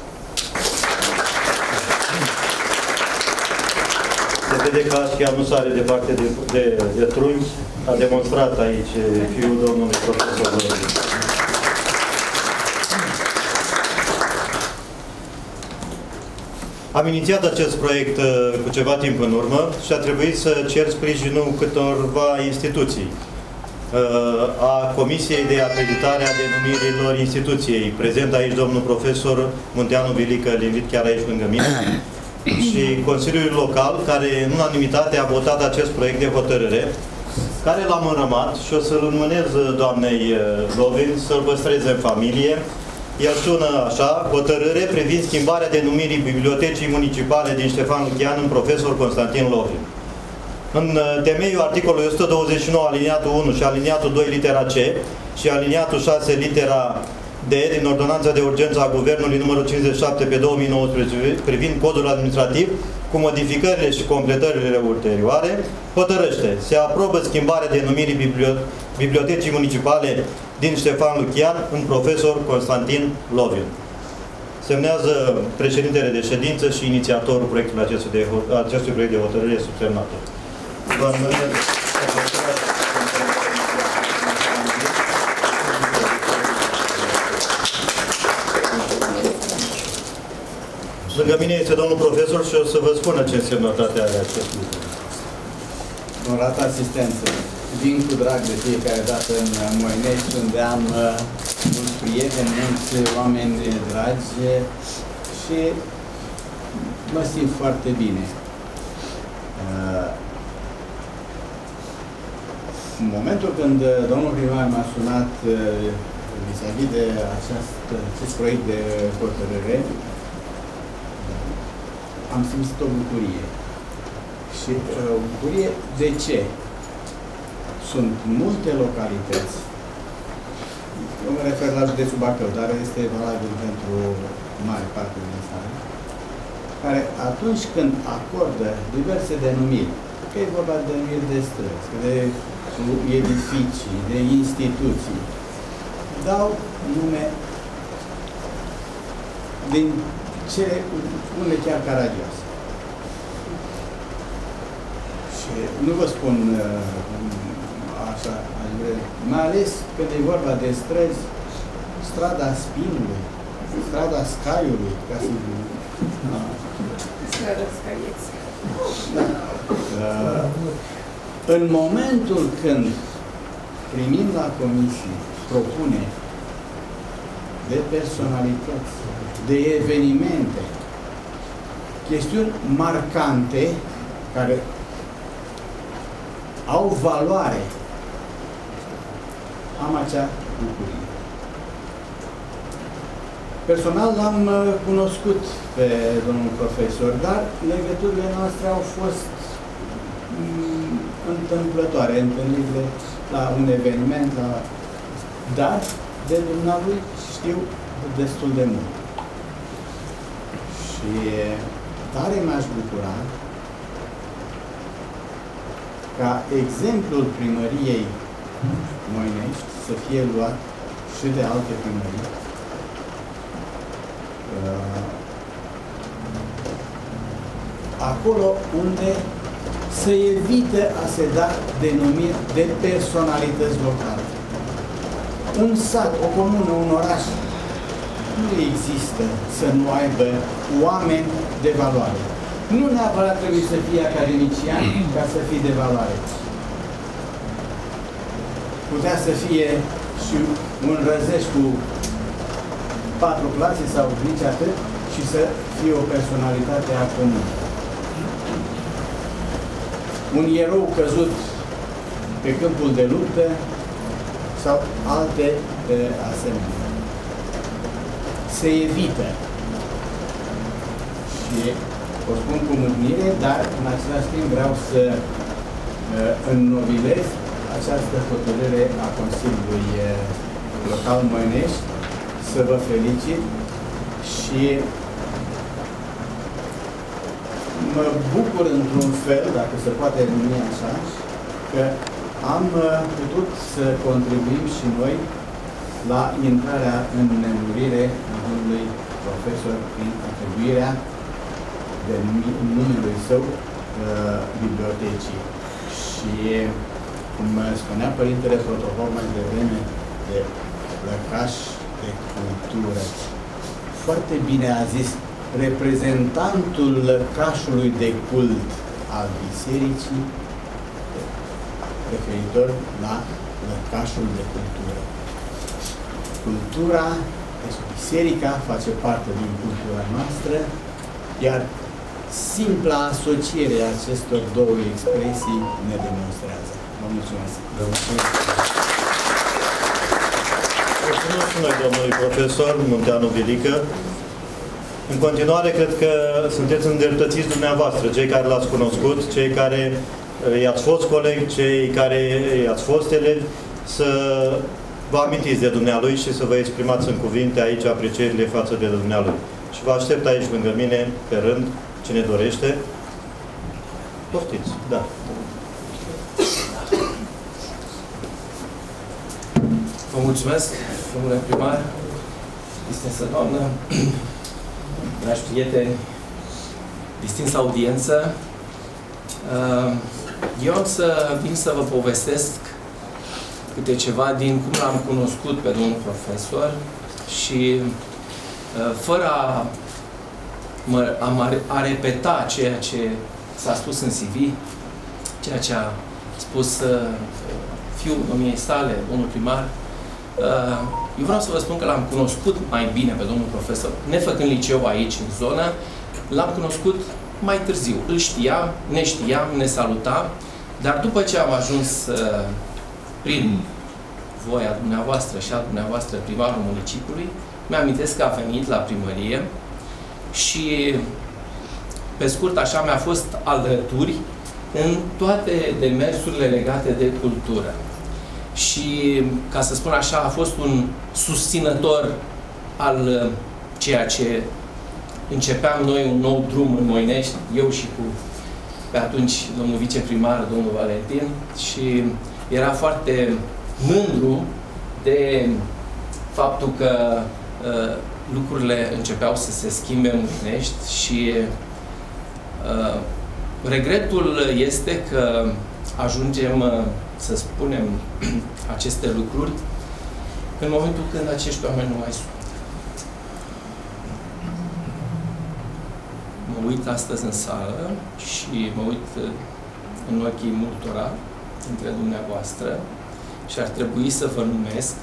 S1: Se vede că Aschia nu sare departe de trunchi. A demonstrat aici fiul domnului profesor. Am inițiat acest proiect cu ceva timp în urmă și a trebuit să cer sprijinul câtorva instituții. A Comisiei de Acreditare a Denumirilor Instituției. Prezent aici domnul profesor Munteanu Vilică, îl invit chiar aici lângă mine, și Consiliul Local, care în unanimitate a votat acest proiect de hotărâre, care l-am înrămat și o să-l înmânez doamnei Lovin să-l păstreze în familie. El sună așa: hotărâre privind schimbarea denumirii Bibliotecii Municipale din Ștefan Lucian în profesor Constantin Lovin. În temeiul articolului 129 aliniatul 1 și aliniatul 2 litera C și aliniatul 6 litera D din Ordonanța de Urgență a Guvernului numărul 57 pe 2019 privind codul administrativ cu modificările și completările ulterioare, hotărăște: se aprobă schimbarea denumirii Bibliotecii Municipale din Ștefan Lucian în profesor Constantin Lovin. Semnează președintele de ședință și inițiatorul proiectului acestui proiect de hotărâre subsemnată. Lângă mine este domnul profesor și o să vă spună ce însemnătate are acest lucru.
S9: Onorată asistență, vin cu drag de fiecare dată în Moinești, unde am mulți prieteni, mulți oameni dragi și mă simt foarte bine. În momentul când domnul primar m-a sunat vis-a-vis de acest proiect de hotărâre, am simțit o bucurie. Și o bucurie de ce? Sunt multe localități, eu mă refer la județul Bacău, dar este valabil pentru mare parte din țară, care atunci când acordă diverse denumiri, că e vorba de denumiri de străzi, de edificii, de instituții, dau nume din cele unele chiar caragioase. Și nu vă spun așa, mai ales când e vorba de străzi, strada Spinului, strada Scaiului, ca să... Strada Scaiului. În momentul când primim la comisie propune de personalități, de evenimente, chestiuni marcante care au valoare, am acea bucurie. Personal l-am cunoscut pe domnul profesor, dar legăturile noastre au fost întâmplătoare, întâlnirile la un eveniment, dar de dumnealui știu destul de mult. Și tare m-aș bucura ca exemplul primăriei Moinești să fie luat și de alte primării. Acolo unde se evite a se da denumiri de personalități locale. Un sat, o comună, un oraș, nu există să nu aibă oameni de valoare. Nu neapărat trebuie să fie academician ca să fie de valoare. Putea să fie și un răzeș cu 4 clase sau nici atât și să fie o personalitate a comunei. Un erou căzut pe câmpul de luptă sau alte asemenea. Se evită. Și o spun cu mândrie, dar în același timp vreau să înnobilez această hotărâre a Consiliului Local Moinești, să vă felicit și mă bucur într-un fel, dacă se poate numi așa, că am putut să contribuim și noi la intrarea în nemurire a domnului profesor prin atribuirea de numelui său bibliotecii. Și, cum spunea Părintele Protopop mai devreme, de lăcaș de cultură. Foarte bine a zis reprezentantul lăcașului de cult al bisericii referitor la lăcașul de cultură. Cultura, deci biserica, face parte din cultura noastră, iar simpla asociere a acestor două expresii ne demonstrează. Vă mulțumesc! Vă mulțumesc!
S1: Mulțumesc noi, domnului profesor Munteanu Vilică. În continuare, cred că sunteți îndreptățiți dumneavoastră, cei care l-ați cunoscut, cei care i-ați fost colegi, cei care i-ați fost elevi, să vă amintiți de dumnealui și să vă exprimați în cuvinte aici aprecierile față de dumnealui. Și vă aștept aici lângă mine, pe rând, cine dorește. Poftiți, da.
S10: Vă mulțumesc, domnule primar, distinsă doamnă, dragi prieteni, distinsă audiență. Eu am să vin să vă povestesc câte ceva din cum l-am cunoscut pe domnul profesor și fără a repeta ceea ce s-a spus în CV, ceea ce a spus fiul domniei sale, domnul primar, eu vreau să vă spun că l-am cunoscut mai bine pe domnul profesor, nefăcând liceu aici, în zonă, l-am cunoscut mai târziu. Îl știam, ne știam, ne salutam, dar după ce am ajuns prin voia dumneavoastră și a dumneavoastră primarul municipiului, mi-amintesc că a venit la primărie și, pe scurt, așa, mi-a fost alături în toate demersurile legate de cultură. Și, ca să spun așa, a fost un susținător al ceea ce începeam noi, un nou drum în Moinești, eu și cu, pe atunci, domnul viceprimar, domnul Valentin, și era foarte mândru de faptul că lucrurile începeau să se schimbe în Moinești și regretul este că ajungem să spunem aceste lucruri în momentul când acești oameni nu mai sunt. Mă uit astăzi în sală și mă uit în ochii multora dintre dumneavoastră și ar trebui să vă numesc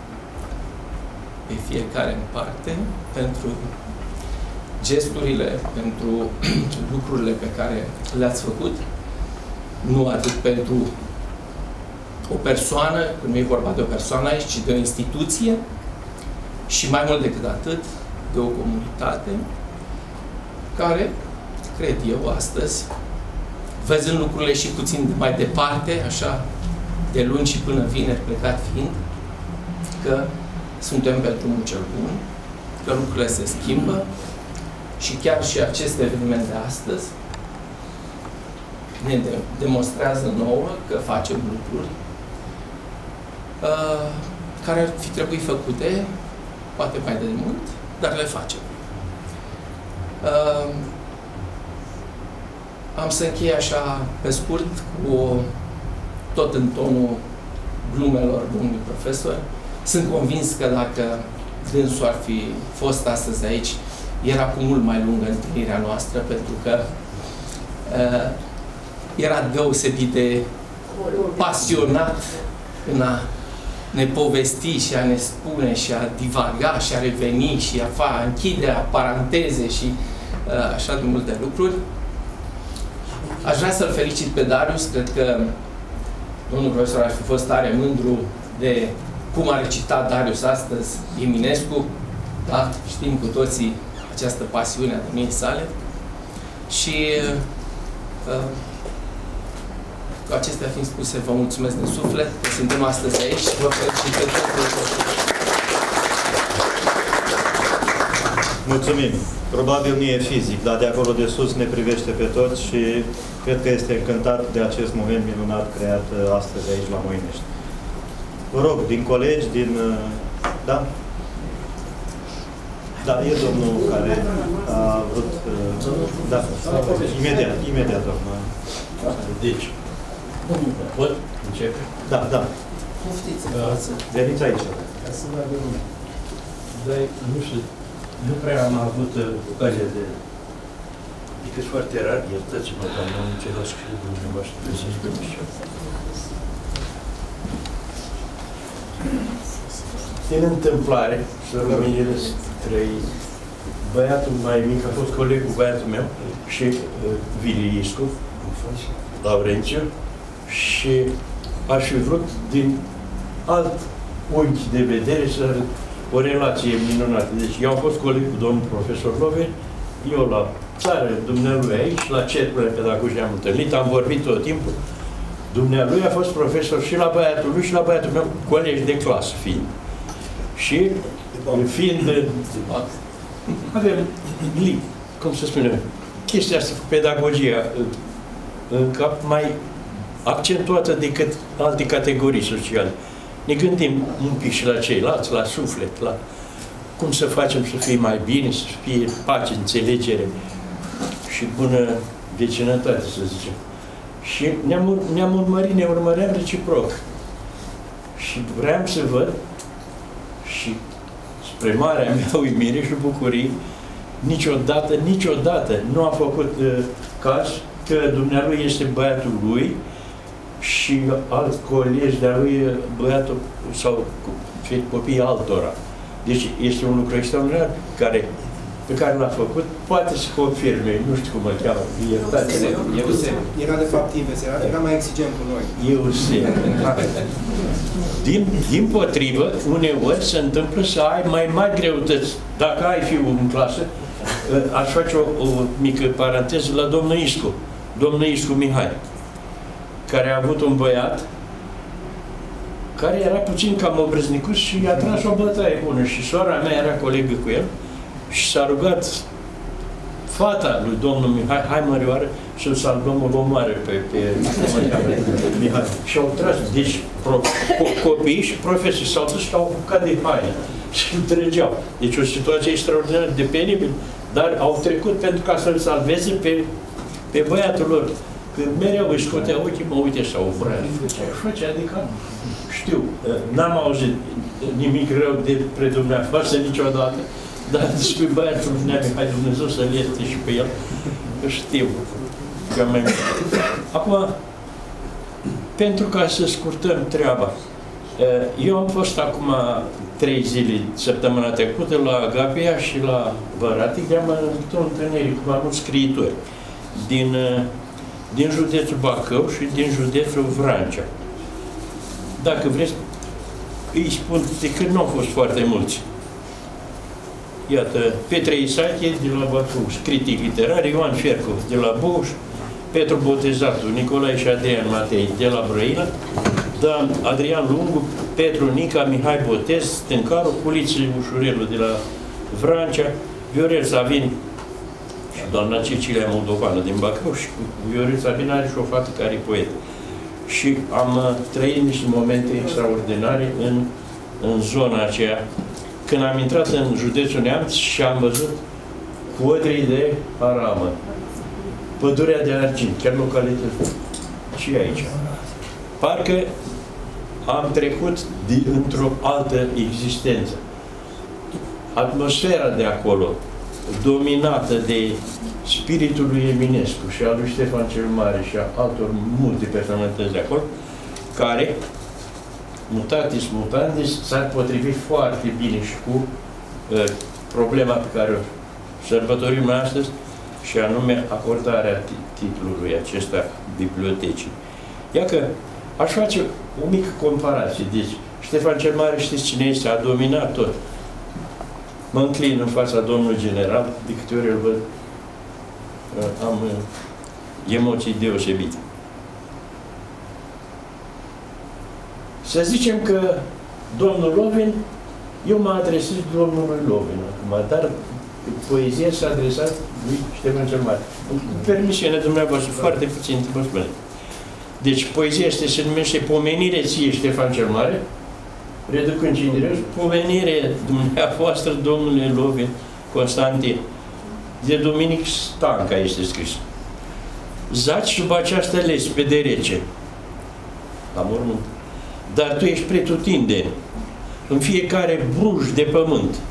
S10: pe fiecare în parte pentru gesturile, pentru lucrurile pe care le-ați făcut, nu atât pentru o persoană, când nu e vorba de o persoană aici, ci de o instituție și mai mult decât atât, de o comunitate care, cred eu, astăzi, văzând lucrurile și puțin mai departe, așa, de luni și până vineri plecat fiind, că suntem pe drumul cel bun, că lucrurile se schimbă și chiar și acest eveniment de astăzi ne demonstrează nouă că facem lucruri care ar fi trebuit făcute, poate mai de mult, dar le facem. Am să închei așa, pe scurt, cu tot în tonul glumelor domnului profesor. Sunt convins că dacă dânsul ar fi fost astăzi aici, era cu mult mai lungă întâlnirea noastră, pentru că era deosebit de pasionat în a ne povesti și a ne spune și a divaga și a reveni și a închide paranteze și așa de multe lucruri. Aș vrea să-l felicit pe Darius. Cred că domnul profesor ar fi fost tare mândru de cum a recitat Darius astăzi Eminescu. Da? Știm cu toții această pasiune a domniei sale. Și cu acestea fiind spuse, vă mulțumesc din suflet că suntem astăzi aici și vă felicit pe toți.
S1: Mulțumim. Probabil nu e fizic, dar de acolo de sus ne privește pe toți și cred că este încântat de acest moment minunat creat astăzi aici la Moinești. Vă rog, din colegi, din... Da? Da, e domnul care a vrut... Da, imediat, domnul.
S11: Deci, pot începe?
S1: Da, da.
S10: Poftiți,
S1: veniți aici.
S11: Ca să vadă lumea. Dar, nu știu, Nu prea am avut ocazia de... Adică foarte rar, iertați-mă, dar nu am înțeles că dumneavoastră trebuie să spuneți ceva. Din întâmplare, sărămâinile trei, băiatul mai mic a fost colegul băiatul meu și Vili Iscu, Laurențiu, și aș fi vrut din alt unghi de vedere să o relație minunată. Deci eu am fost coleg cu domnul profesor Loven, eu la țară, dumnealui aici, la cercurile pedagogice am întâlnit, am vorbit tot timpul. Dumnealui a fost profesor și la băiatul lui și la băiatul meu, colegi de clasă fiind. Și fiind, avem, cum să spunem, chestia asta cu pedagogia în cap mai accentuată decât alte categorii sociale. Ne gândim un pic și la ceilalți, la suflet, la cum să facem să fie mai bine, să fie pace, înțelegere și bună vecinătate, să zicem. Și ne-am urmărit, ne urmăream reciproc. Și vreau să văd și spre marea mea uimire și bucurie, niciodată nu a făcut caz că dumnealui este băiatul lui și alți colegi de-a lui băiatul sau copiii altora. Deci este un lucru extraordinar pe care l-a făcut, poate să confirme, nu știu cum îl cheamă, iertați-mă.
S8: Era de fapt invers, era mai exigent cu noi.
S11: Din potrivă, uneori se întâmplă să ai mai mari greutăți. Dacă ai fiul în clasă, aș face o mică paranteză la domnul Iscu. Domnul Iscu Mihai, care a avut un băiat care era puțin cam obrăznicus și i-a tras o bătaie bună. Și sora mea era colegă cu el și s-a rugat fata lui domnul Mihai, hai mărioară, să-l salvăm o omoare pe Mihai. Și au tras, deci copiii și profesori s-au dus și au bucat de haine și îl trăgeau. Deci o situație extraordinar de penibil, dar au trecut pentru ca să-l salveze pe băiatul lor. Că mereu își scotea ochii, mă uite sau o vrea. Ce adică, știu, n-am auzit nimic rău despre dumneavoastră niciodată, dar despre băiatul meu, hai Dumnezeu să-l ierte și pe el, știu că mai mult. Acum, pentru ca să scurtăm treaba, eu am fost acum 3 zile, săptămâna trecută, la Agapia și la Văratic, am avut o întâlnire cu mai mulți scriitori din județul Bacău și din județul Vrancea. Dacă vreți, îi spun că nu au fost foarte mulți. Iată, Petre Isache de la Bacău, critic literar, Ioan Fiercu de la Buș, Petru Botezatu, Nicolae și Adrian Matei de la Brăila, Adrian Lungu, Petru Nica, Mihai Botez, Stâncaru, Culiță Ușurelu de la Vrancea, Viorel Savin și doamna Cecilia Moldovană din Bacău și Viorel Savin are și o fată care e poet. Și am trăit niște momente extraordinare în zona aceea. Când am intrat în județul Neamț și am văzut codrii de aramă, pădurea de argint, chiar localitatea. Și aici. Parcă am trecut într-o altă existență. Atmosfera de acolo, dominată de spiritul lui Eminescu și al lui Ștefan cel Mare și a altor multe personalități de acolo, care, mutatis mutandis, s-ar potrivi foarte bine și cu problema pe care o sărbătorim astăzi, și anume acordarea titlului acesta bibliotecii. Ia că aș face o mică comparație. Deci, Ștefan cel Mare, știți cine este? A dominat tot. Mă înclin în fața domnului general, de câte ori îl văd, am emoții deosebite. Să zicem că domnul Lovin, eu mă adresez domnului Lovin acum, dar poezia s-a adresat lui Ștefan cel Mare. Cu permisiune dumneavoastră, foarte puțin timp spune. Deci poezia este, se numește Pomenire ție, Ștefan cel Mare, reducând cinere, pomenire dumneavoastră, domnule Lovin Constantin, de Duminic Stanca este scris. Zaci sub această lespede rece, la mormânt, dar tu ești pretutindeni, în fiecare bruj de pământ,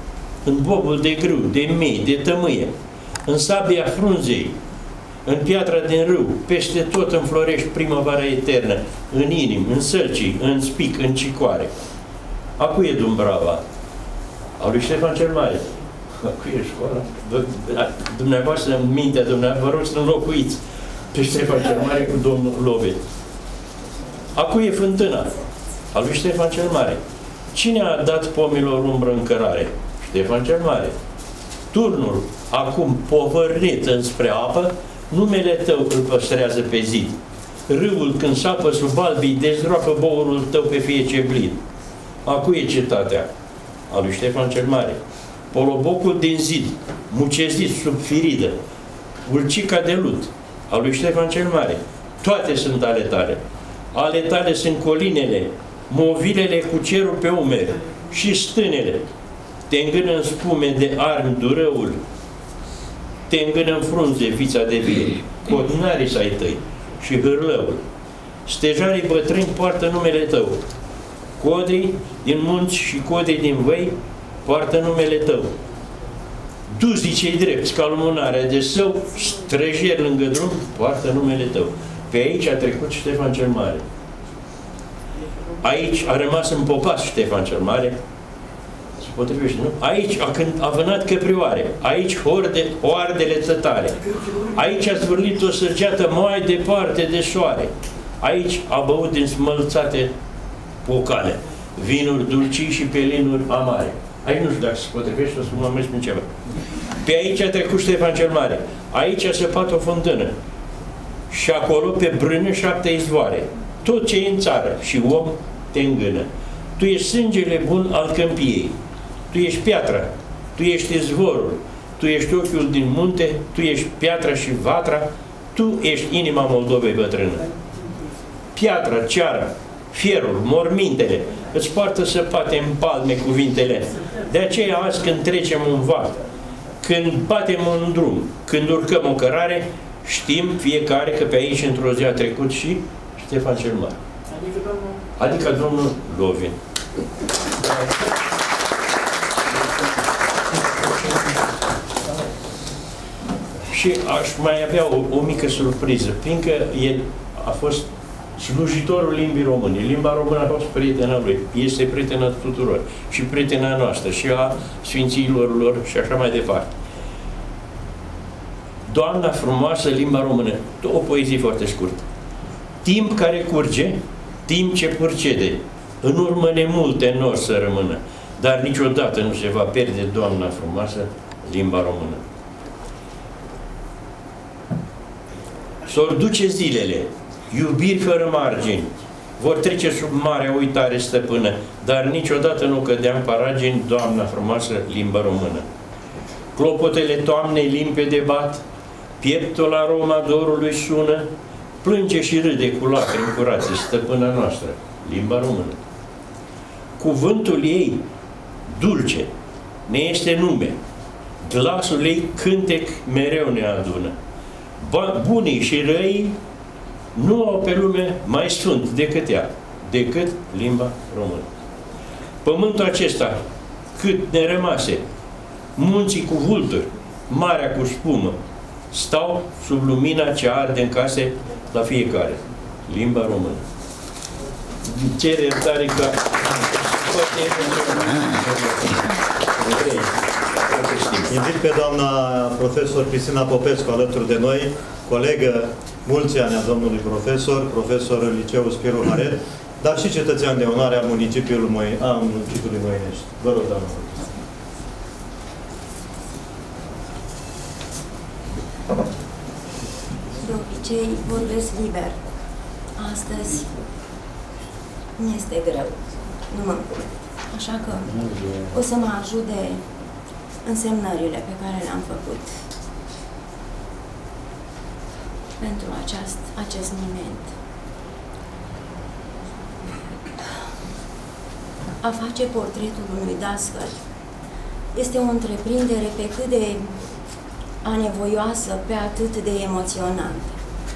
S11: în bobul de grâu, de mei, de tămâie, în sabia frunzei, în piatra din râu, peste tot înflorești primăvara eternă, în inim, în sălcii, în spic, în cicoare. Acu e Dumbrava, a lui Ștefan cel Mare. Acu e școala. Dumneavoastră, în mintea dumneavoastră, vă rog să înlocuiți pe Ștefan cel Mare cu domnul Lovei. Acu e fântâna, a lui Ștefan cel Mare. Cine a dat pomilor umbră în cărare? Ștefan cel Mare. Turnul, acum povărnit înspre apă, numele tău îl păstrează pe zid. Râul, când sapă sub albii, dezgroapă bourul tău pe fie ce blid. Acu e cetatea, a lui Ștefan cel Mare. Polobocul din zid, mucezit sub firidă, Ulcica de lut, a lui Ștefan cel Mare. Toate sunt ale tale. Ale tale sunt colinele, movilele cu cerul pe umeri și stânele. Te îngână în spume de armi durăul, te îngână în frunze vița de vie, codinarii ai tăi și hârlăul. Stejarii bătrâni poartă numele tău. Codrii din munți și codrii din văi poartă numele tău. Duzii cei drepți, ca lumânarea de său, străjeri lângă drum, poartă numele tău. Pe aici a trecut Ștefan cel Mare. Aici a rămas împopas Ștefan cel Mare. Se potrivește, nu? Aici a vânat căprioare. Aici oardele tătare. Aici a zvârlit o săgeată mai departe de soare. Aici a băut din smălțate pocale, vinuri dulcii și pelinuri amare. Aici nu știu dacă se potrivește, o să mă mergi prin ceva. Pe aici a trecut Ștefan cel Mare. Aici a săpat o fântână. Și acolo, pe brână, 7 izvoare. Tot ce e în țară și om te îngână. Tu ești sângele bun al câmpiei. Tu ești piatra. Tu ești izvorul. Tu ești ochiul din munte. Tu ești piatra și vatra. Tu ești inima Moldovei bătrână. Piatra, ceara, fierul, mormintele îți poartă săpate în palme cuvintele. De aceea azi când trecem un val, când batem un drum, când urcăm o cărare, știm fiecare că pe aici într-o zi a trecut și Ștefan cel Mare. Adică domnul Lovin. Și aș mai avea o mică surpriză, fiindcă el a fost slujitorul limbii române. Limba română a fost prietena lui, este prietena tuturor și prietena noastră și a sfinților lor și așa mai departe. Doamna frumoasă, limba română, o poezie foarte scurtă. Timp care curge, timp ce purcede, în urmă nemulte n-or să rămână, dar niciodată nu se va pierde, Doamna frumoasă, limba română. S-or duce zilele, iubiri fără margini, vor trece sub marea uitare stăpână, dar niciodată nu cădea în paragini, Doamna frumoasă, limba română. Clopotele toamnei limpede bat, pieptul aroma dorului sună, plânge și râde cu lacrimi curate, stăpâna noastră, limba română. Cuvântul ei, dulce, ne este nume, glasul ei cântec mereu ne adună. Bunii și răii nu au pe lume mai sfânt decât ea, decât limba română. Pământul acesta, cât ne rămase, munții cu vulturi, marea cu spumă, stau sub lumina ce arde în case la fiecare. Limba română. Cer iertare că
S1: invit pe doamna profesor Cristina Popescu alături de noi, colegă mulți ani a domnului profesor în Liceul Spiru Haret, dar și cetățean de onoare a municipiului Moinești. Vă rog, doamna.
S12: De obicei vorbesc liber. Astăzi mi este greu. Nu mă încurc. Așa că o să mă ajute însemnările pe care le-am făcut pentru acest moment. A face portretul unui dascăl este o întreprindere pe cât de anevoioasă, pe atât de emoționantă.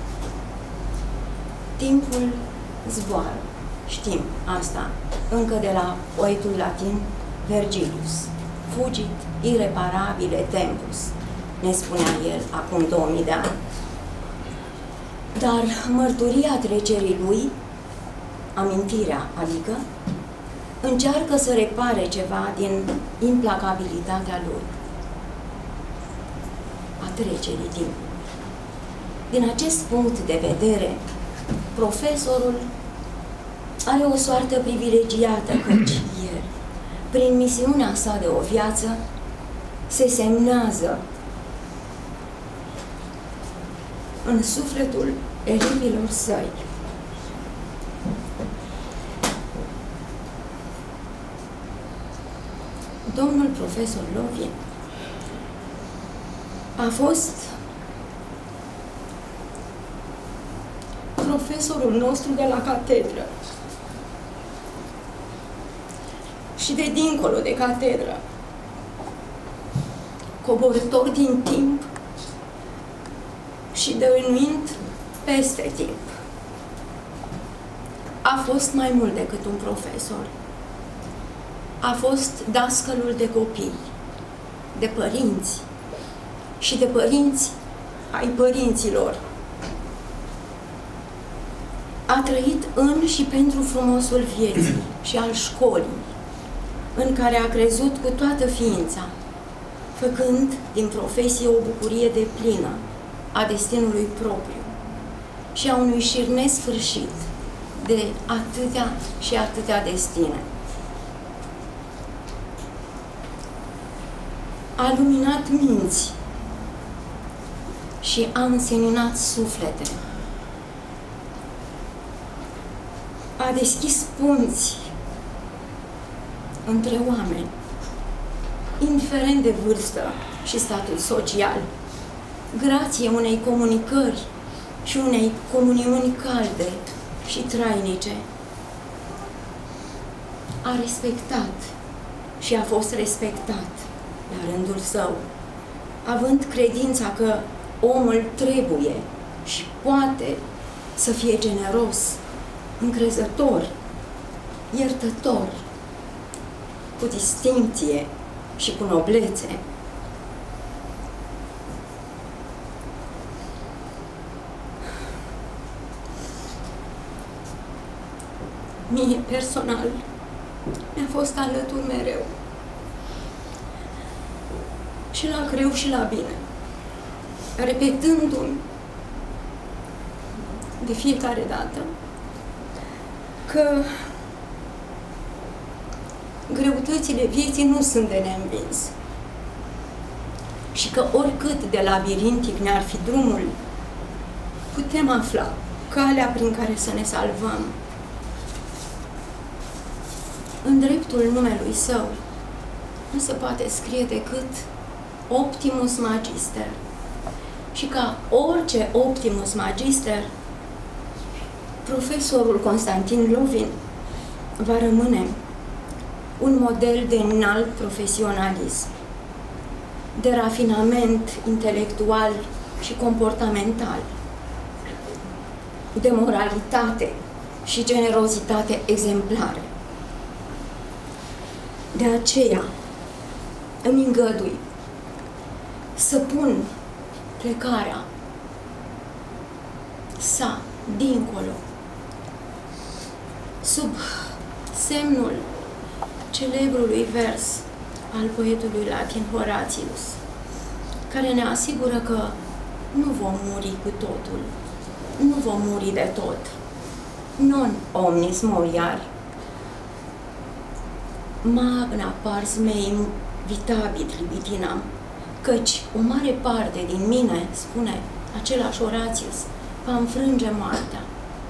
S12: Timpul zboară, știm asta, încă de la poetul latin Vergilius. fugit ireparabile tempus, ne spunea el acum 2000 de ani. Dar mărturia trecerii lui, amintirea adică, încearcă să repare ceva din implacabilitatea lui, a trecerii timpului. Din acest punct de vedere, profesorul are o soartă privilegiată, căci el, prin misiunea sa de o viață, se semnează în sufletul elevilor săi. Domnul profesor Lovin a fost profesorul nostru de la catedră și de dincolo de catedră, coborător din timp și dăinuind peste timp. A fost mai mult decât un profesor. A fost dascălul de copii, de părinți și de părinți ai părinților. A trăit în și pentru frumosul vieții și al școlii, în care a crezut cu toată ființa, făcând din profesie o bucurie deplină a destinului propriu și a unui șir nesfârșit de atâtea și atâtea destine. A luminat minți și a înseninat suflete. A deschis punți între oameni, indiferent de vârstă și statut social, grație unei comunicări și unei comuniuni calde și trainice. A respectat și a fost respectat la rândul său, având credința că omul trebuie și poate să fie generos, încrezător, iertător, cu distincție și cu noblețe. Mie, personal, mi-a fost alături mereu. Și la greu și la bine. Repetându-mi de fiecare dată că greutățile vieții nu sunt de neînvins. Și că oricât de labirintic ne-ar fi drumul, putem afla calea prin care să ne salvăm. În dreptul numelui său nu se poate scrie decât Optimus Magister. Și ca orice Optimus Magister, profesorul Constantin Lovin va rămâne un model de înalt profesionalism, de rafinament intelectual și comportamental, de moralitate și generozitate exemplare. De aceea îmi îngădui să pun plecarea sa dincolo, sub semnul celebrului vers al poetului latin Horatius, care ne asigură că nu vom muri cu totul, nu vom muri de tot. Non omnis moriar, magna pars mei vitabit libitinam, căci o mare parte din mine, spune același Horatius, va înfrânge moartea.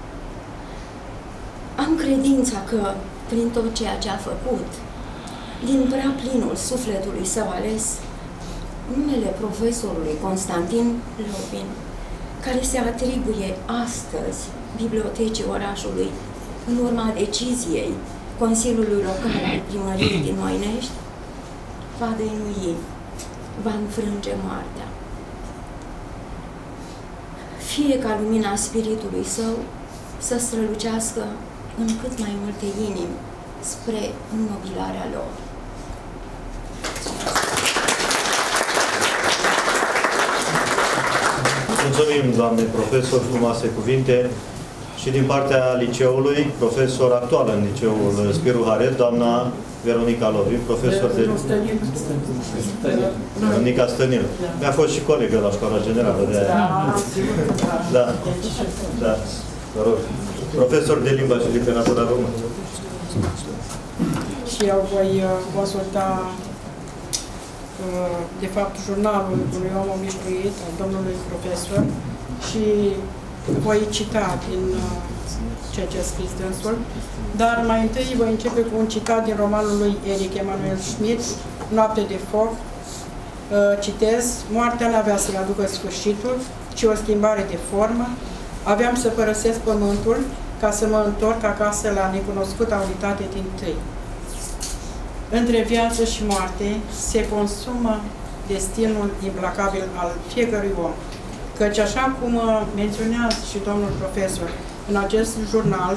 S12: Am credința că, prin tot ceea ce a făcut, din prea plinul sufletului său ales, numele profesorului Constantin Lovin, care se atribuie astăzi Bibliotecii orașului în urma deciziei Consiliului Local al Primăriei din Moinești, va dăinui, va înfrânge moartea. Fie ca lumina spiritului său să strălucească în cât mai multe inimi spre înnobilarea lor.
S1: Mulțumim, doamne profesor, frumoase cuvinte. Și din partea liceului, profesor actual în liceul Spiru Haret, doamna Veronica Lovin, profesor de... Veronica Stănil. Mi-a fost și colegă la școala generală de aia. Da. Da. Vă rog. Profesor de limba și literatura română.
S13: Și eu voi consulta de fapt jurnalul unui om obișnuit, al domnului profesor, și voi cita din ceea ce a scris dânsul, dar mai întâi voi începe cu un citat din romanul lui Erich Emanuel Schmidt, Noapte de foc. Citez: moartea n-avea să-mi aducă sfârșitul, ci o schimbare de formă. Aveam să părăsesc pământul ca să mă întorc acasă la necunoscuta unitate dintâi. Între viață și moarte se consumă destinul implacabil al fiecărui om. Căci așa cum menționează și domnul profesor în acest jurnal,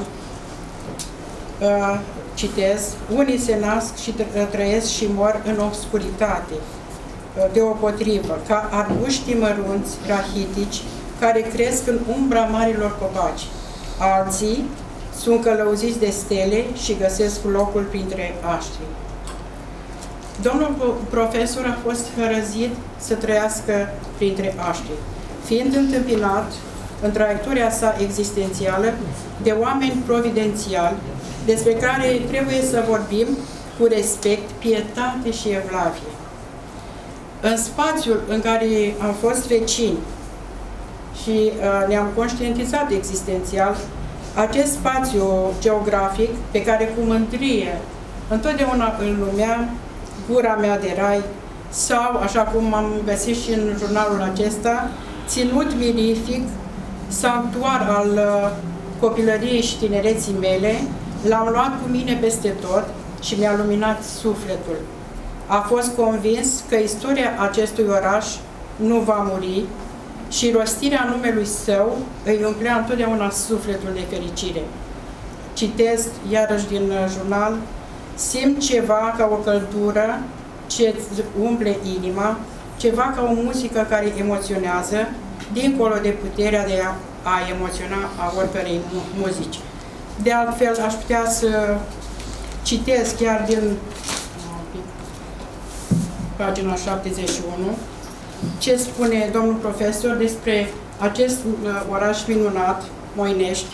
S13: citez, unii se nasc și trăiesc și mor în obscuritate, deopotrivă, ca arbuștii mărunți, rahitici, care cresc în umbra marilor copaci. Alții sunt călăuziți de stele și găsesc locul printre aștri. Domnul profesor a fost hărăzit să trăiască printre aștri, fiind întâmpinat în traiectoria sa existențială de oameni providențiali, despre care trebuie să vorbim cu respect, pietate și evlavie. În spațiul în care am fost vecini și ne-am conștientizat existențial, acest spațiu geografic, pe care cu mândrie întotdeauna îl numeam Gura mea de rai, sau, așa cum am găsit și în jurnalul acesta, ținut mirific, sanctuar al copilăriei și tinereții mele, l-am luat cu mine peste tot și mi-a luminat sufletul. A fost convins că istoria acestui oraș nu va muri și rostirea numelui său îi umplea întotdeauna sufletul de fericire. Citesc iarăși din jurnal: simt ceva ca o căldură ce îți umple inima, ceva ca o muzică care emoționează, dincolo de puterea de a emoționa a oricărei muzici. De altfel, aș putea să citesc chiar din pagina 71 ce spune domnul profesor despre acest oraș minunat, Moinești.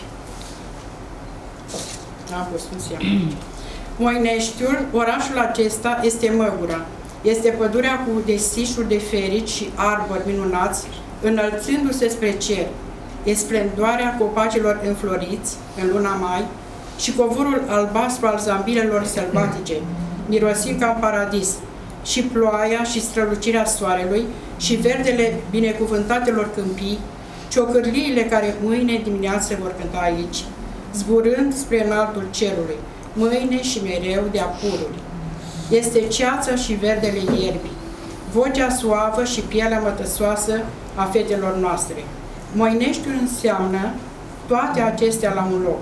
S13: Am pus un seamă. Moineștiul, orașul acesta, este Măgura. Este pădurea cu desișuri de ferici și arbori minunați, înălțându-se spre cer. E splendoarea copacilor înfloriți în luna mai și covurul albastru al zambilelor sălbatice, mirosind ca în paradis, și ploaia și strălucirea soarelui și verdele binecuvântatelor câmpii, ciocârliile care mâine dimineață vor cânta aici, zburând spre înaltul cerului, mâine și mereu de-a pururi. Este ceața și verdele ierbii, vocea suavă și pielea mătăsoasă a fetelor noastre. Moineștiul înseamnă toate acestea la un loc.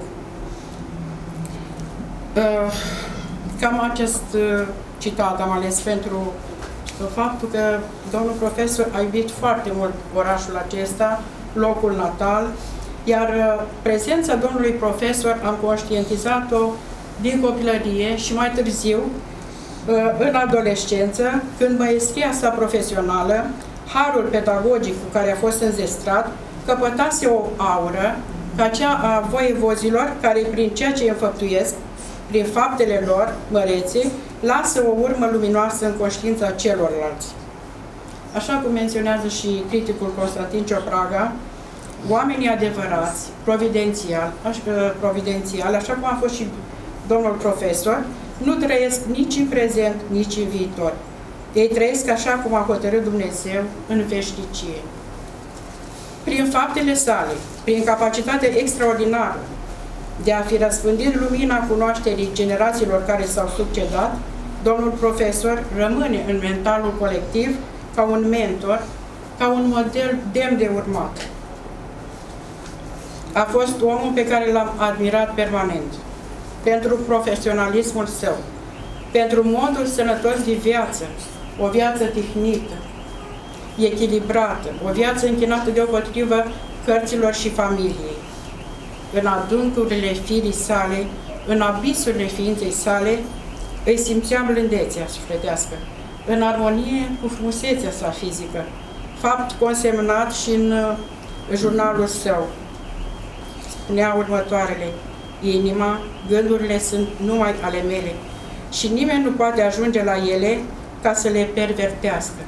S13: Cam acest citat am ales pentru faptul că domnul profesor a iubit foarte mult orașul acesta, locul natal, iar prezența domnului profesor am conștientizat-o din copilărie și mai târziu, în adolescență, când maestria sa profesională, harul pedagogic cu care a fost înzestrat, căpătase o aură ca cea a voievozilor care, prin ceea ce înfăptuiesc, prin faptele lor mărețe, lasă o urmă luminoasă în conștiința celorlalți. Așa cum menționează și criticul Constantin Ciopraga, oamenii adevărați, providențiali, așa cum a fost și domnul profesor, nu trăiesc nici în prezent, nici în viitor. Ei trăiesc așa cum a hotărât Dumnezeu în veșnicie. Prin faptele sale, prin capacitatea extraordinară de a fi răspândit lumina cunoașterii generațiilor care s-au succedat, domnul profesor rămâne în mentalul colectiv ca un mentor, ca un model demn de urmat. A fost omul pe care l-am admirat permanent, pentru profesionalismul său, pentru modul sănătos de viață, o viață tihnită. echilibrată, o viață închinată deopotrivă cărților și familiei. În adâncurile firii sale, în abisurile ființei sale, îi simțeam blândețea sufletească, în armonie cu frumusețea sa fizică, fapt consemnat și în jurnalul său. Spunea următoarele: inima, gândurile sunt numai ale mele și nimeni nu poate ajunge la ele ca să le pervertească.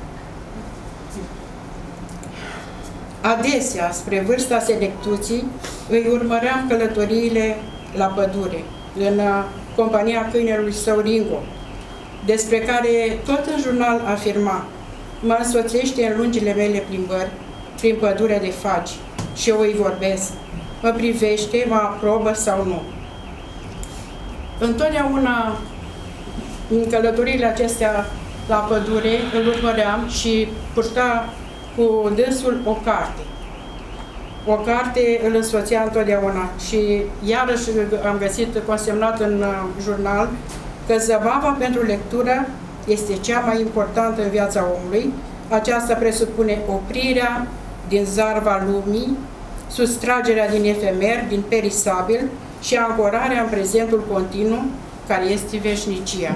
S13: Adesea, spre vârsta selectuții, îi urmăream călătoriile la pădure, în compania câinelui său Ringo, despre care tot în jurnal afirma: mă însoțește în lungile mele plimbări prin pădurea de fagi și eu îi vorbesc, mă privește, mă aprobă sau nu. Întotdeauna, în călătoriile acestea la pădure, îl urmăream și purta cu dânsul o carte. O carte îl însoțea întotdeauna și iarăși am găsit consemnat în jurnal că zăbava pentru lectură este cea mai importantă în viața omului. Aceasta presupune oprirea din zarva lumii, sustragerea din efemer, din perisabil și ancorarea în prezentul continuu, care este veșnicia.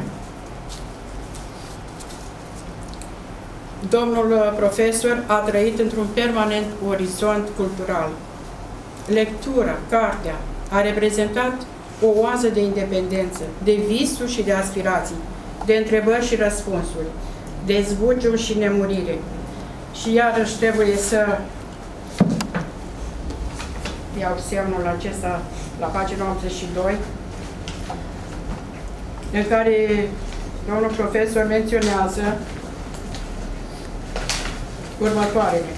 S13: Domnul profesor a trăit într-un permanent orizont cultural. Lectura, cartea, a reprezentat o oază de independență, de visuri și de aspirații, de întrebări și răspunsuri, de zbucium și nemurire. Și iarăși trebuie să iau semnul acesta la pagina 82, în care domnul profesor menționează următoarele.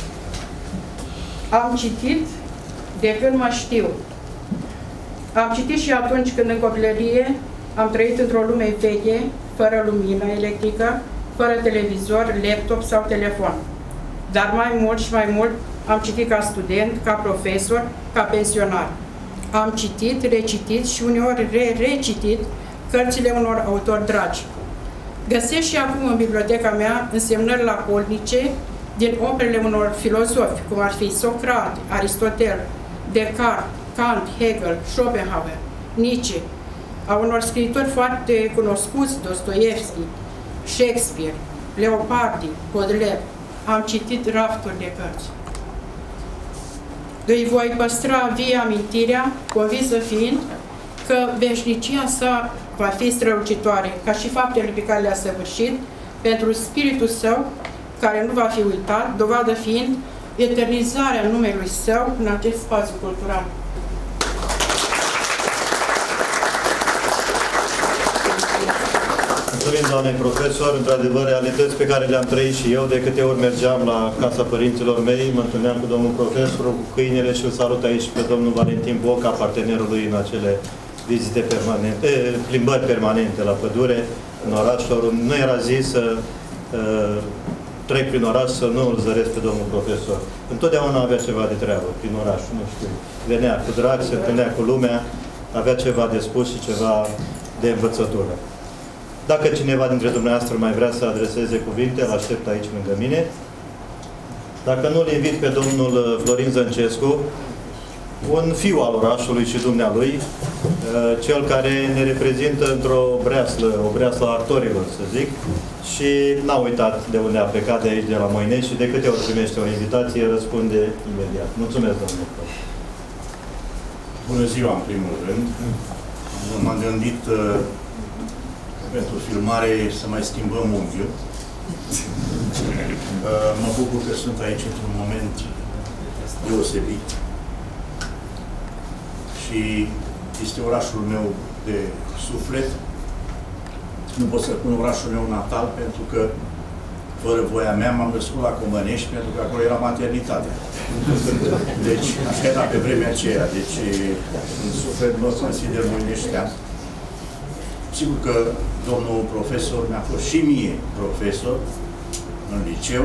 S13: Am citit de când mă știu. Am citit și atunci când în copilărie am trăit într-o lume veche, fără lumină electrică, fără televizor, laptop sau telefon. Dar mai mult și mai mult am citit ca student, ca profesor, ca pensionar. Am citit, recitit și uneori recitit cărțile unor autori dragi. Găsesc și acum în biblioteca mea însemnări lacolnice din operele unor filozofi, cum ar fi Socrate, Aristotel, Descartes, Kant, Hegel, Schopenhauer, Nietzsche, a unor scriitori foarte cunoscuți, Dostoevski, Shakespeare, Leopardi, Baudelaire. Am citit rafturi de cărți. Îi voi păstra vie amintirea, convinsă fiind că veșnicia sa va fi strălucitoare, ca și faptele pe care le-a săvârșit, pentru spiritul său, care nu va fi uitat, dovadă fiind eternizarea numelui său în acest spațiu cultural.
S1: Mulțumim, doamne profesor. Într-adevăr, realități pe care le-am trăit și eu, de câte ori mergeam la casa părinților mei, mă întâlneam cu domnul profesor, cu câinele, și îl salut aici pe domnul Valentin Boca, partenerul lui în acele vizite permanente, plimbări permanente la pădure, în oraș. Nu era zis să trec prin oraș să nu îl zăresc pe domnul profesor. Întotdeauna avea ceva de treabă prin oraș, nu știu. Venea cu drag, se întâlnea cu lumea, avea ceva de spus și ceva de învățătură. Dacă cineva dintre dumneavoastră mai vrea să adreseze cuvinte, îl aștept aici lângă mine. Dacă nu, îl invit pe domnul Florin Zăncescu, un fiu al orașului și dumnealui, cel care ne reprezintă într-o breaslă, o breaslă a actorilor, să zic, și n-a uitat de unde a plecat, de aici, de la Moinești, și de câte ori primește o invitație, răspunde imediat. Mulțumesc, domnule.
S14: Bună ziua, în primul rând. M-am gândit pentru filmare să mai schimbăm unghiul. Mă bucur că sunt aici într-un moment deosebit. Și este orașul meu de suflet. Nu pot să spun orașul meu natal, pentru că, fără voia mea, m-am născut la Comănești, pentru că acolo era maternitatea. Deci, așa era pe vremea aceea. Deci, în suflet mă consider moineștean. Sigur că domnul profesor mi-a fost și mie profesor în liceu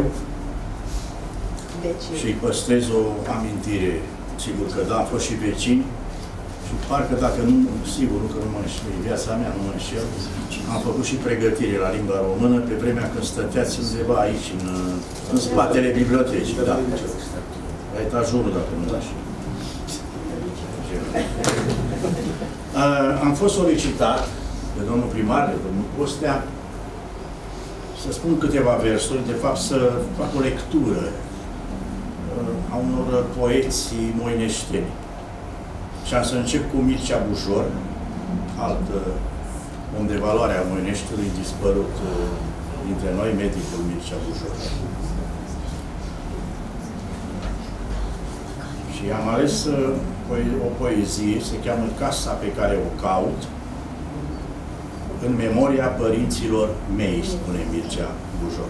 S14: și îi păstrez o amintire. Sigur că da, am fost și vecini și Și parcă dacă nu, sigur că nu mă înșel, viața mea nu mă înșel, am făcut și pregătire la limba română pe vremea când stăteați undeva aici, în spatele bibliotecii, da. La etajul 1, dacă nu așa. Am fost solicitat de domnul primar, de domnul Costea, să spun câteva versuri, de fapt să fac o lectură a unor poeți moineșteni. Și am să încep cu Mircea Bujor, alt om de valoare a Moineștiului, dispărut dintre noi, medicul Mircea Bujor. Și am ales o poezie, se cheamă Casa pe care o caut, în memoria părinților mei, spune Mircea Bujor.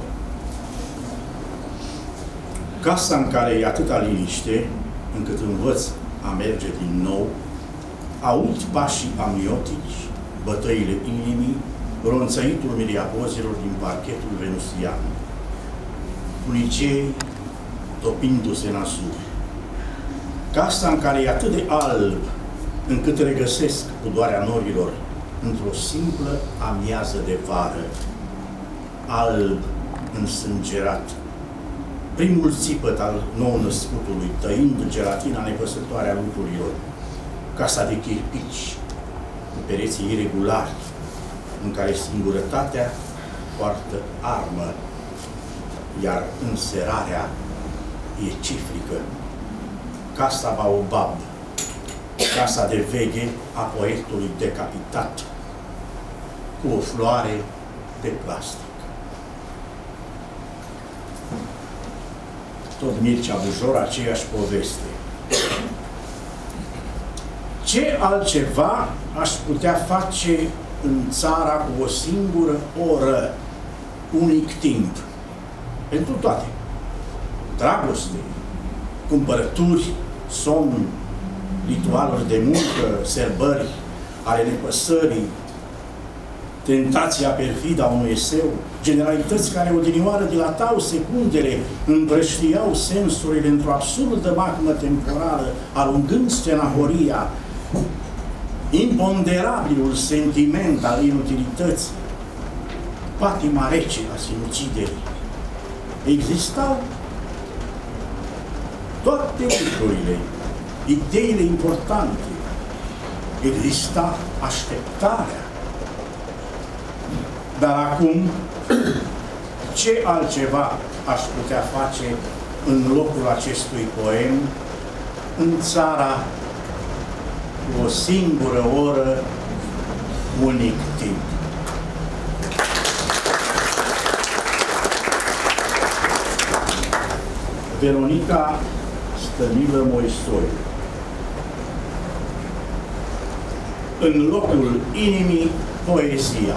S14: Casa în care e atâta liniște, încât învăț a merge din nou, aud pașii amniotici, bătăile inimii, ronțăitul miriapozilor din parchetul venusian, bunicei topindu-se în azur. Casa în care e atât de alb, încât regăsesc pudoarea norilor într-o simplă amiază de vară, alb însângerat. Primul țipăt al nou-născutului, tăind gelatina nepăsătoare a lucrurilor. Casa de chirpici, cu pereții irregulari, în care singurătatea poartă armă, iar înserarea e cifrică. Casa Baobab, casa de veghe a poetului decapitat, cu o floare de plastic. Tot Mircea Bujor, aceeași poveste. Ce altceva aș putea face în țara cu o singură oră, unic timp? Pentru toate. Dragoste, cumpărături, somn, ritualuri de muncă, sărbări ale nepăsării, tentația perfidă a unui eseu, generalități care odinioară dilatau secundele, împrăștiau sensurile într-o absurdă macmă temporală, alungând scenahoria, imponderabilul sentiment al inutilității, patima rece a sinuciderii. Existau toate lucrurile, ideile importante, exista așteptarea. Dar acum, ce altceva aș putea face în locul acestui poem, în țara cu o singură oră, unic timp? Veronica Stănilă Moisoiu. În locul inimii, poezia.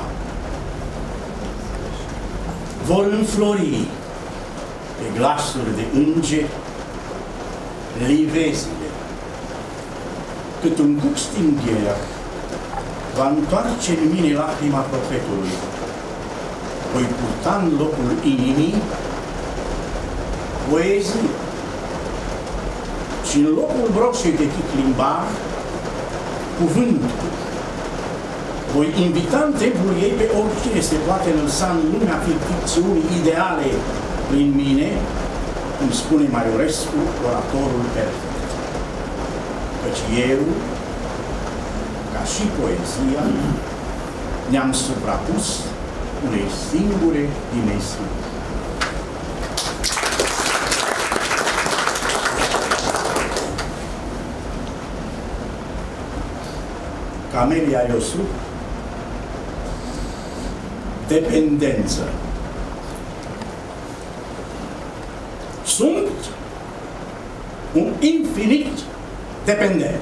S14: Vor înflori pe glasuri de îngeri livezile. Cât un cuc stingher va întoarce în mine lacrima profetului. Voi purta în locul inimii poezie. Și în locul broșei de tic limbar, cuvântul. Voi invita în templul ei pe oricine se poate lăsa în lumea ficțiunii ideale prin mine, cum spune Maiorescu, oratorul perfect. Căci eu, ca și poezia, ne-am suprapus unei singure dimensiuni. Camelia Iosuf, dependență. Sunt un infinit dependent.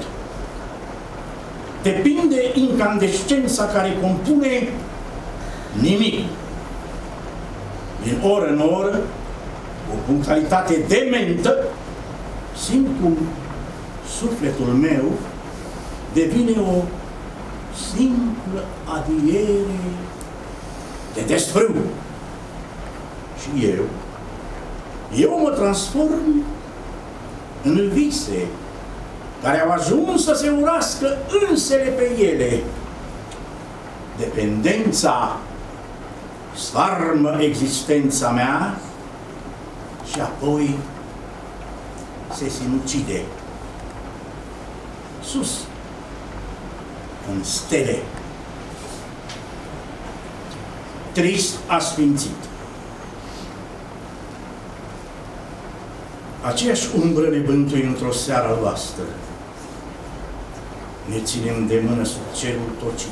S14: Depinde incandescența care compune nimic. Din oră în oră, o punctualitate dementă, simt cum sufletul meu devine o simplă adiere de desfrâu. Și eu mă transform în vise care au ajuns să se urască însele pe ele. Dependența sfarmă existența mea și apoi se sinucide. Sus, în stele, trist asfințit. Aceeași umbră ne bântuie într-o seară albastră. Ne ținem de mână sub cerul tocit.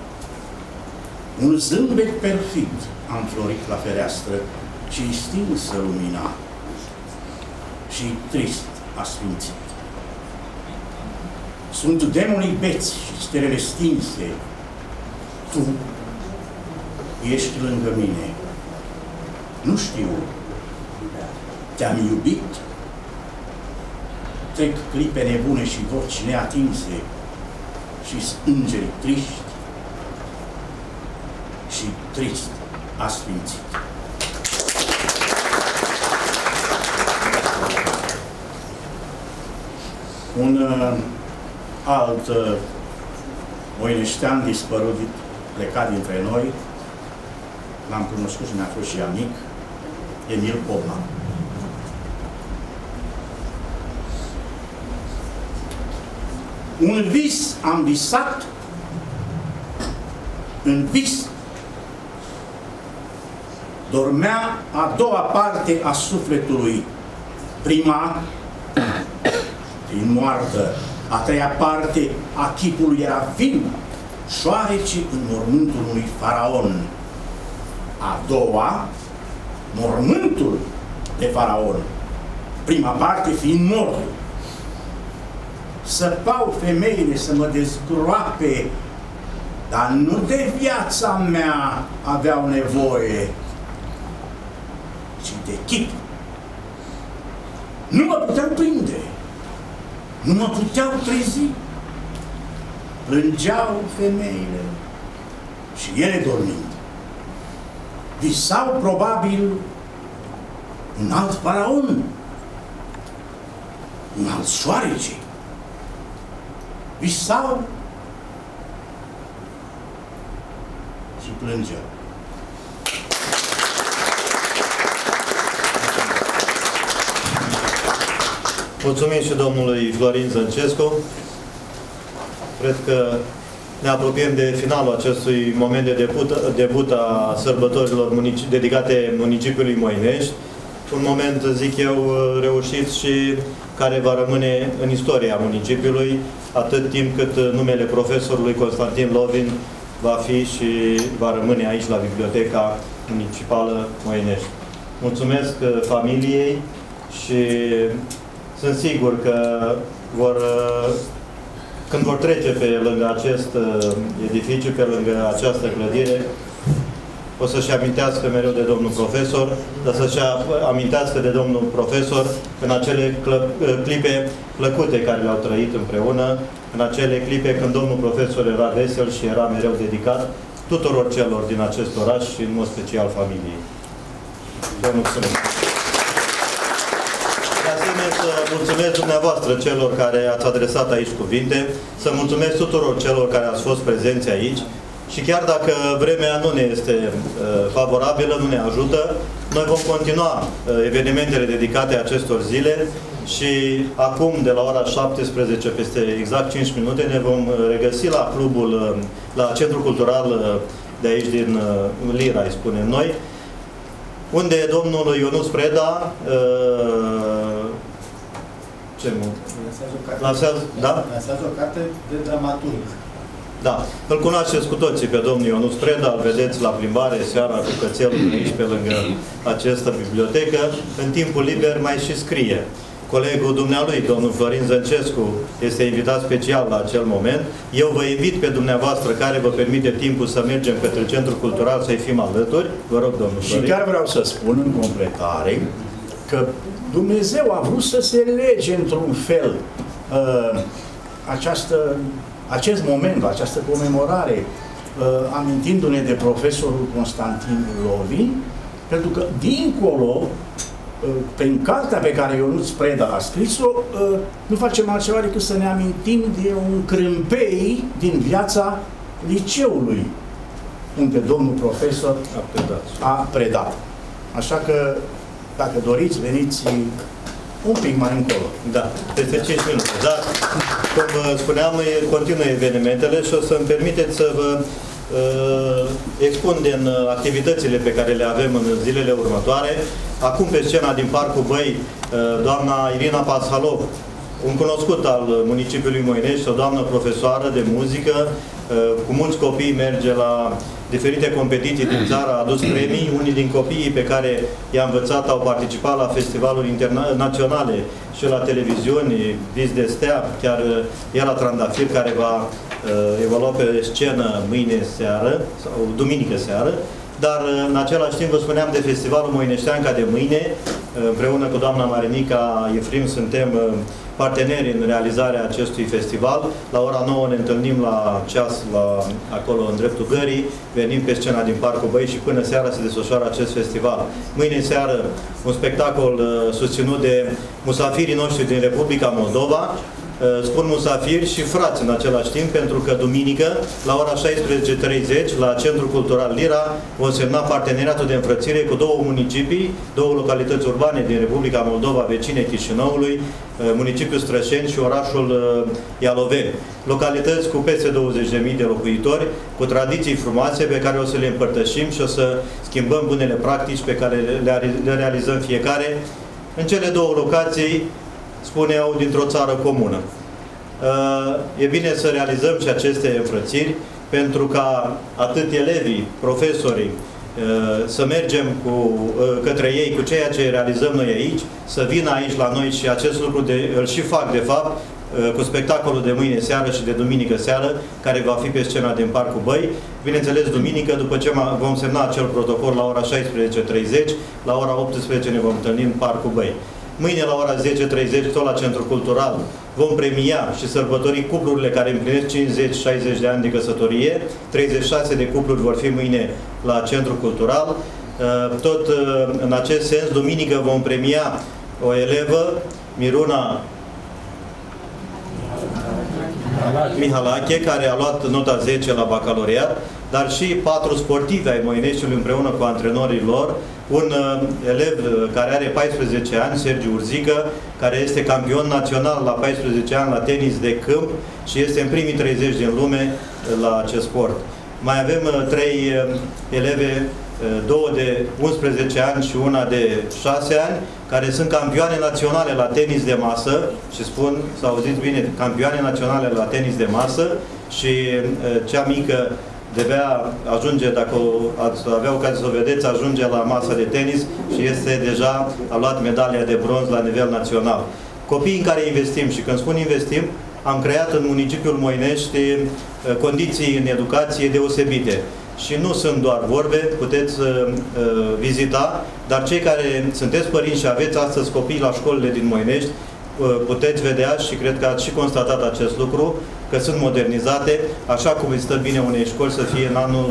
S14: Un zâmbet perfid a înflorit la fereastră și-i stinsă lumina și trist asfințit. Sunt demonii beți și stelele stinse. Tu ești lângă mine. Nu știu, te-am iubit. Trec clipe nebune și voci neatinse și îngeri triști și trist asfințit. Un alt moineștean dispărut, plecat dintre noi, l-am cunoscut și ne-a fost și amic, Emil Popa. Un vis am visat, în vis dormea a doua parte a sufletului. Prima, din moartă, a treia parte a chipului era viu, șoarece în mormântul unui faraon. A doua, mormântul de faraon. Prima parte fiind mort. Săpau femeile să mă dezgroape, dar nu de viața mea aveau nevoie, ci de chip. Nu mă puteau prinde, nu mă puteau trezi. Plângeau femeile și ele dormind. Visau probabil un alt faraon, un alt șoarece. Visau și plângeau.
S1: Mulțumim și domnului Florin Zăncescu. Cred că ne apropiem de finalul acestui moment de debut a sărbătorilor dedicate municipiului Moinești. Un moment, zic eu, reușit și care va rămâne în istoria municipiului, atât timp cât numele profesorului Constantin Lovin va fi și va rămâne aici la Biblioteca Municipală Moinești. Mulțumesc familiei și sunt sigur că când vor trece pe lângă acest edificiu, pe lângă această clădire, o să-și amintească mereu de domnul profesor, dar să-și amintească de domnul profesor în acele clipe plăcute care le-au trăit împreună, în acele clipe când domnul profesor era vesel și era mereu dedicat tuturor celor din acest oraș și în mod special familiei. Vă mulțumesc! De asemenea, să mulțumesc dumneavoastră celor care ați adresat aici cuvinte, să mulțumesc tuturor celor care ați fost prezenți aici. Și chiar dacă vremea nu ne este favorabilă, nu ne ajută, noi vom continua evenimentele dedicate acestor zile și acum, de la ora 17, peste exact 5 minute, ne vom regăsi la clubul, la Centrul Cultural de aici, din Lira, îi spunem noi, unde domnul Ionuț Preda
S7: lansează o carte de dramaturg.
S1: Da. Îl cunoașteți cu toții pe domnul Ionuț Preda, îl vedeți la plimbare seara cu cățelul aici pe lângă această bibliotecă. În timpul liber mai și scrie. Colegul dumnealui, domnul Florin Zăncescu, este invitat special la acel moment. Eu vă invit pe dumneavoastră, care vă permite timpul, să mergem către Centrul Cultural, să-i fim alături. Vă rog, domnul Florin.
S14: Și chiar vreau să spun în completare că Dumnezeu a vrut să se lege într-un fel acest moment, această comemorare, amintindu-ne de profesorul Constantin Lovin, pentru că dincolo prin cartea pe care Ionuț Preda a scris-o, nu facem altceva decât să ne amintim de un crâmpei din viața liceului, unde domnul profesor a predat. Așa că, dacă doriți, veniți un pic mai încolo.
S1: Da, peste 5 minute. Dar, cum spuneam, continuă evenimentele și o să-mi permiteți să vă expun din activitățile pe care le avem în zilele următoare. Acum pe scena din Parcul Băi, doamna Irina Pashalov, un cunoscut al municipiului Moinești, o doamnă profesoară de muzică, cu mulți copii merge la diferite competiții din țară, a adus premii. Unii din copiii pe care i-a învățat au participat la festivaluri internaționale și la televiziuni, Vis de Stea, chiar ea la Trandafir, care va evalua pe scenă mâine seară, sau duminică seară. Dar în același timp vă spuneam de Festivalul Moineșteanca de mâine, împreună cu doamna Marinica Efrim suntem parteneri în realizarea acestui festival. La ora 9 ne întâlnim la ceas, acolo în dreptul gării, venim pe scena din Parcul Băi și până seara se desfășoară acest festival. Mâine seară un spectacol susținut de musafirii noștri din Republica Moldova. Spun musafiri și frați în același timp, pentru că duminică, la ora 16:30, la Centrul Cultural Lira, vom semna parteneriatul de înfrățire cu două municipii, două localități urbane din Republica Moldova, vecine Chișinăului, municipiul Strășeni și orașul Ialoveni. Localități cu peste 20.000 de locuitori, cu tradiții frumoase pe care o să le împărtășim și o să schimbăm bunele practici pe care le realizăm fiecare în cele două locații, spune eu, dintr-o țară comună. E bine să realizăm și aceste înfrățiri, pentru ca atât elevii, profesorii, să mergem către ei cu ceea ce realizăm noi aici, să vină aici la noi și acest lucru îl și fac, de fapt, cu spectacolul de mâine seară și de duminică seară, care va fi pe scena din Parcul Băi. Bineînțeles, duminică, după ce vom semna acel protocol la ora 16:30, la ora 18 ne vom întâlni în Parcul Băi. Mâine la ora 10:30, tot la Centrul Cultural, vom premia și sărbători cuplurile care împlinesc 50-60 de ani de căsătorie. 36 de cupluri vor fi mâine la Centrul Cultural. Tot în acest sens, duminică vom premia o elevă, Miruna Mihalache, care a luat nota 10 la bacalaureat, dar și 4 sportivi ai Moineștiului împreună cu antrenorii lor. Un elev care are 14 ani, Sergiu Urzică, care este campion național la 14 ani la tenis de câmp și este în primii 30 din lume la acest sport. Mai avem 3 eleve, 2 de 11 ani și una de 6 ani, care sunt campioane naționale la tenis de masă și spun, să auziți bine, campioane naționale la tenis de masă, și cea mică de-abia ajunge, dacă ați avea ocazia să o vedeți, ajunge la masa de tenis și a luat medalia de bronz la nivel național. Copiii în care investim, și când spun investim, am creat în municipiul Moinești condiții în educație deosebite. Și nu sunt doar vorbe, puteți vizita, dar cei care sunteți părinți și aveți astăzi copii la școlile din Moinești, puteți vedea, și cred că ați și constatat acest lucru, că sunt modernizate, așa cum îi stă bine unei școli să fie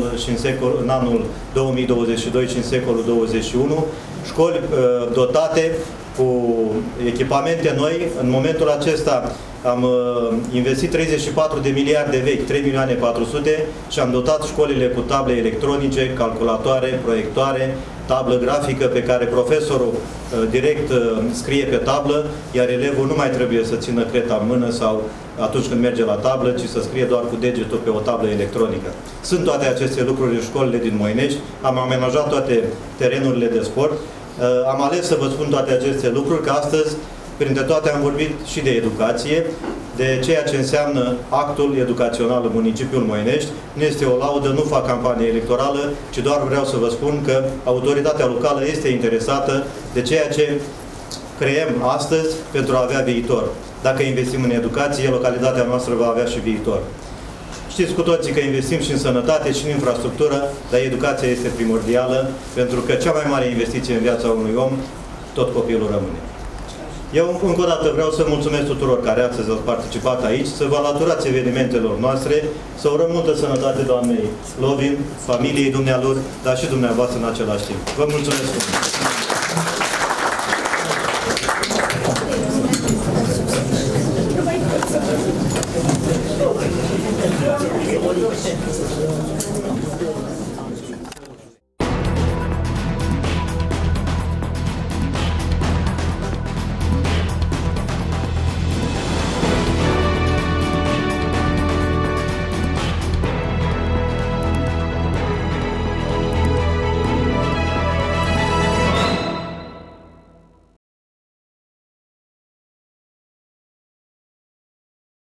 S1: în anul 2022 și în secolul 21, școli dotate cu echipamente noi. În momentul acesta am investit 34 de miliarde vechi, 3 milioane 400, și am dotat școlile cu table electronice, calculatoare, proiectoare, tablă grafică pe care profesorul direct scrie pe tablă, iar elevul nu mai trebuie să țină creta în mână sau atunci când merge la tablă, ci să scrie doar cu degetul pe o tablă electronică. Sunt toate aceste lucruri în școlile din Moinești, am amenajat toate terenurile de sport. Am ales să vă spun toate aceste lucruri, că astăzi, printre toate, am vorbit și de educație, de ceea ce înseamnă actul educațional în municipiul Moinești. Nu este o laudă, nu fac campanie electorală, ci doar vreau să vă spun că autoritatea locală este interesată de ceea ce creăm astăzi pentru a avea viitor. Dacă investim în educație, localitatea noastră va avea și viitor. Știți cu toții că investim și în sănătate și în infrastructură, dar educația este primordială, pentru că cea mai mare investiție în viața unui om, tot copilul rămâne. Eu, încă o dată, vreau să mulțumesc tuturor care astăzi au participat aici, să vă alăturați evenimentelor noastre, să urăm multă sănătate doamnei Lovin, familiei dumnealor, dar și dumneavoastră în același timp. Vă mulțumesc!
S15: Mulțumesc.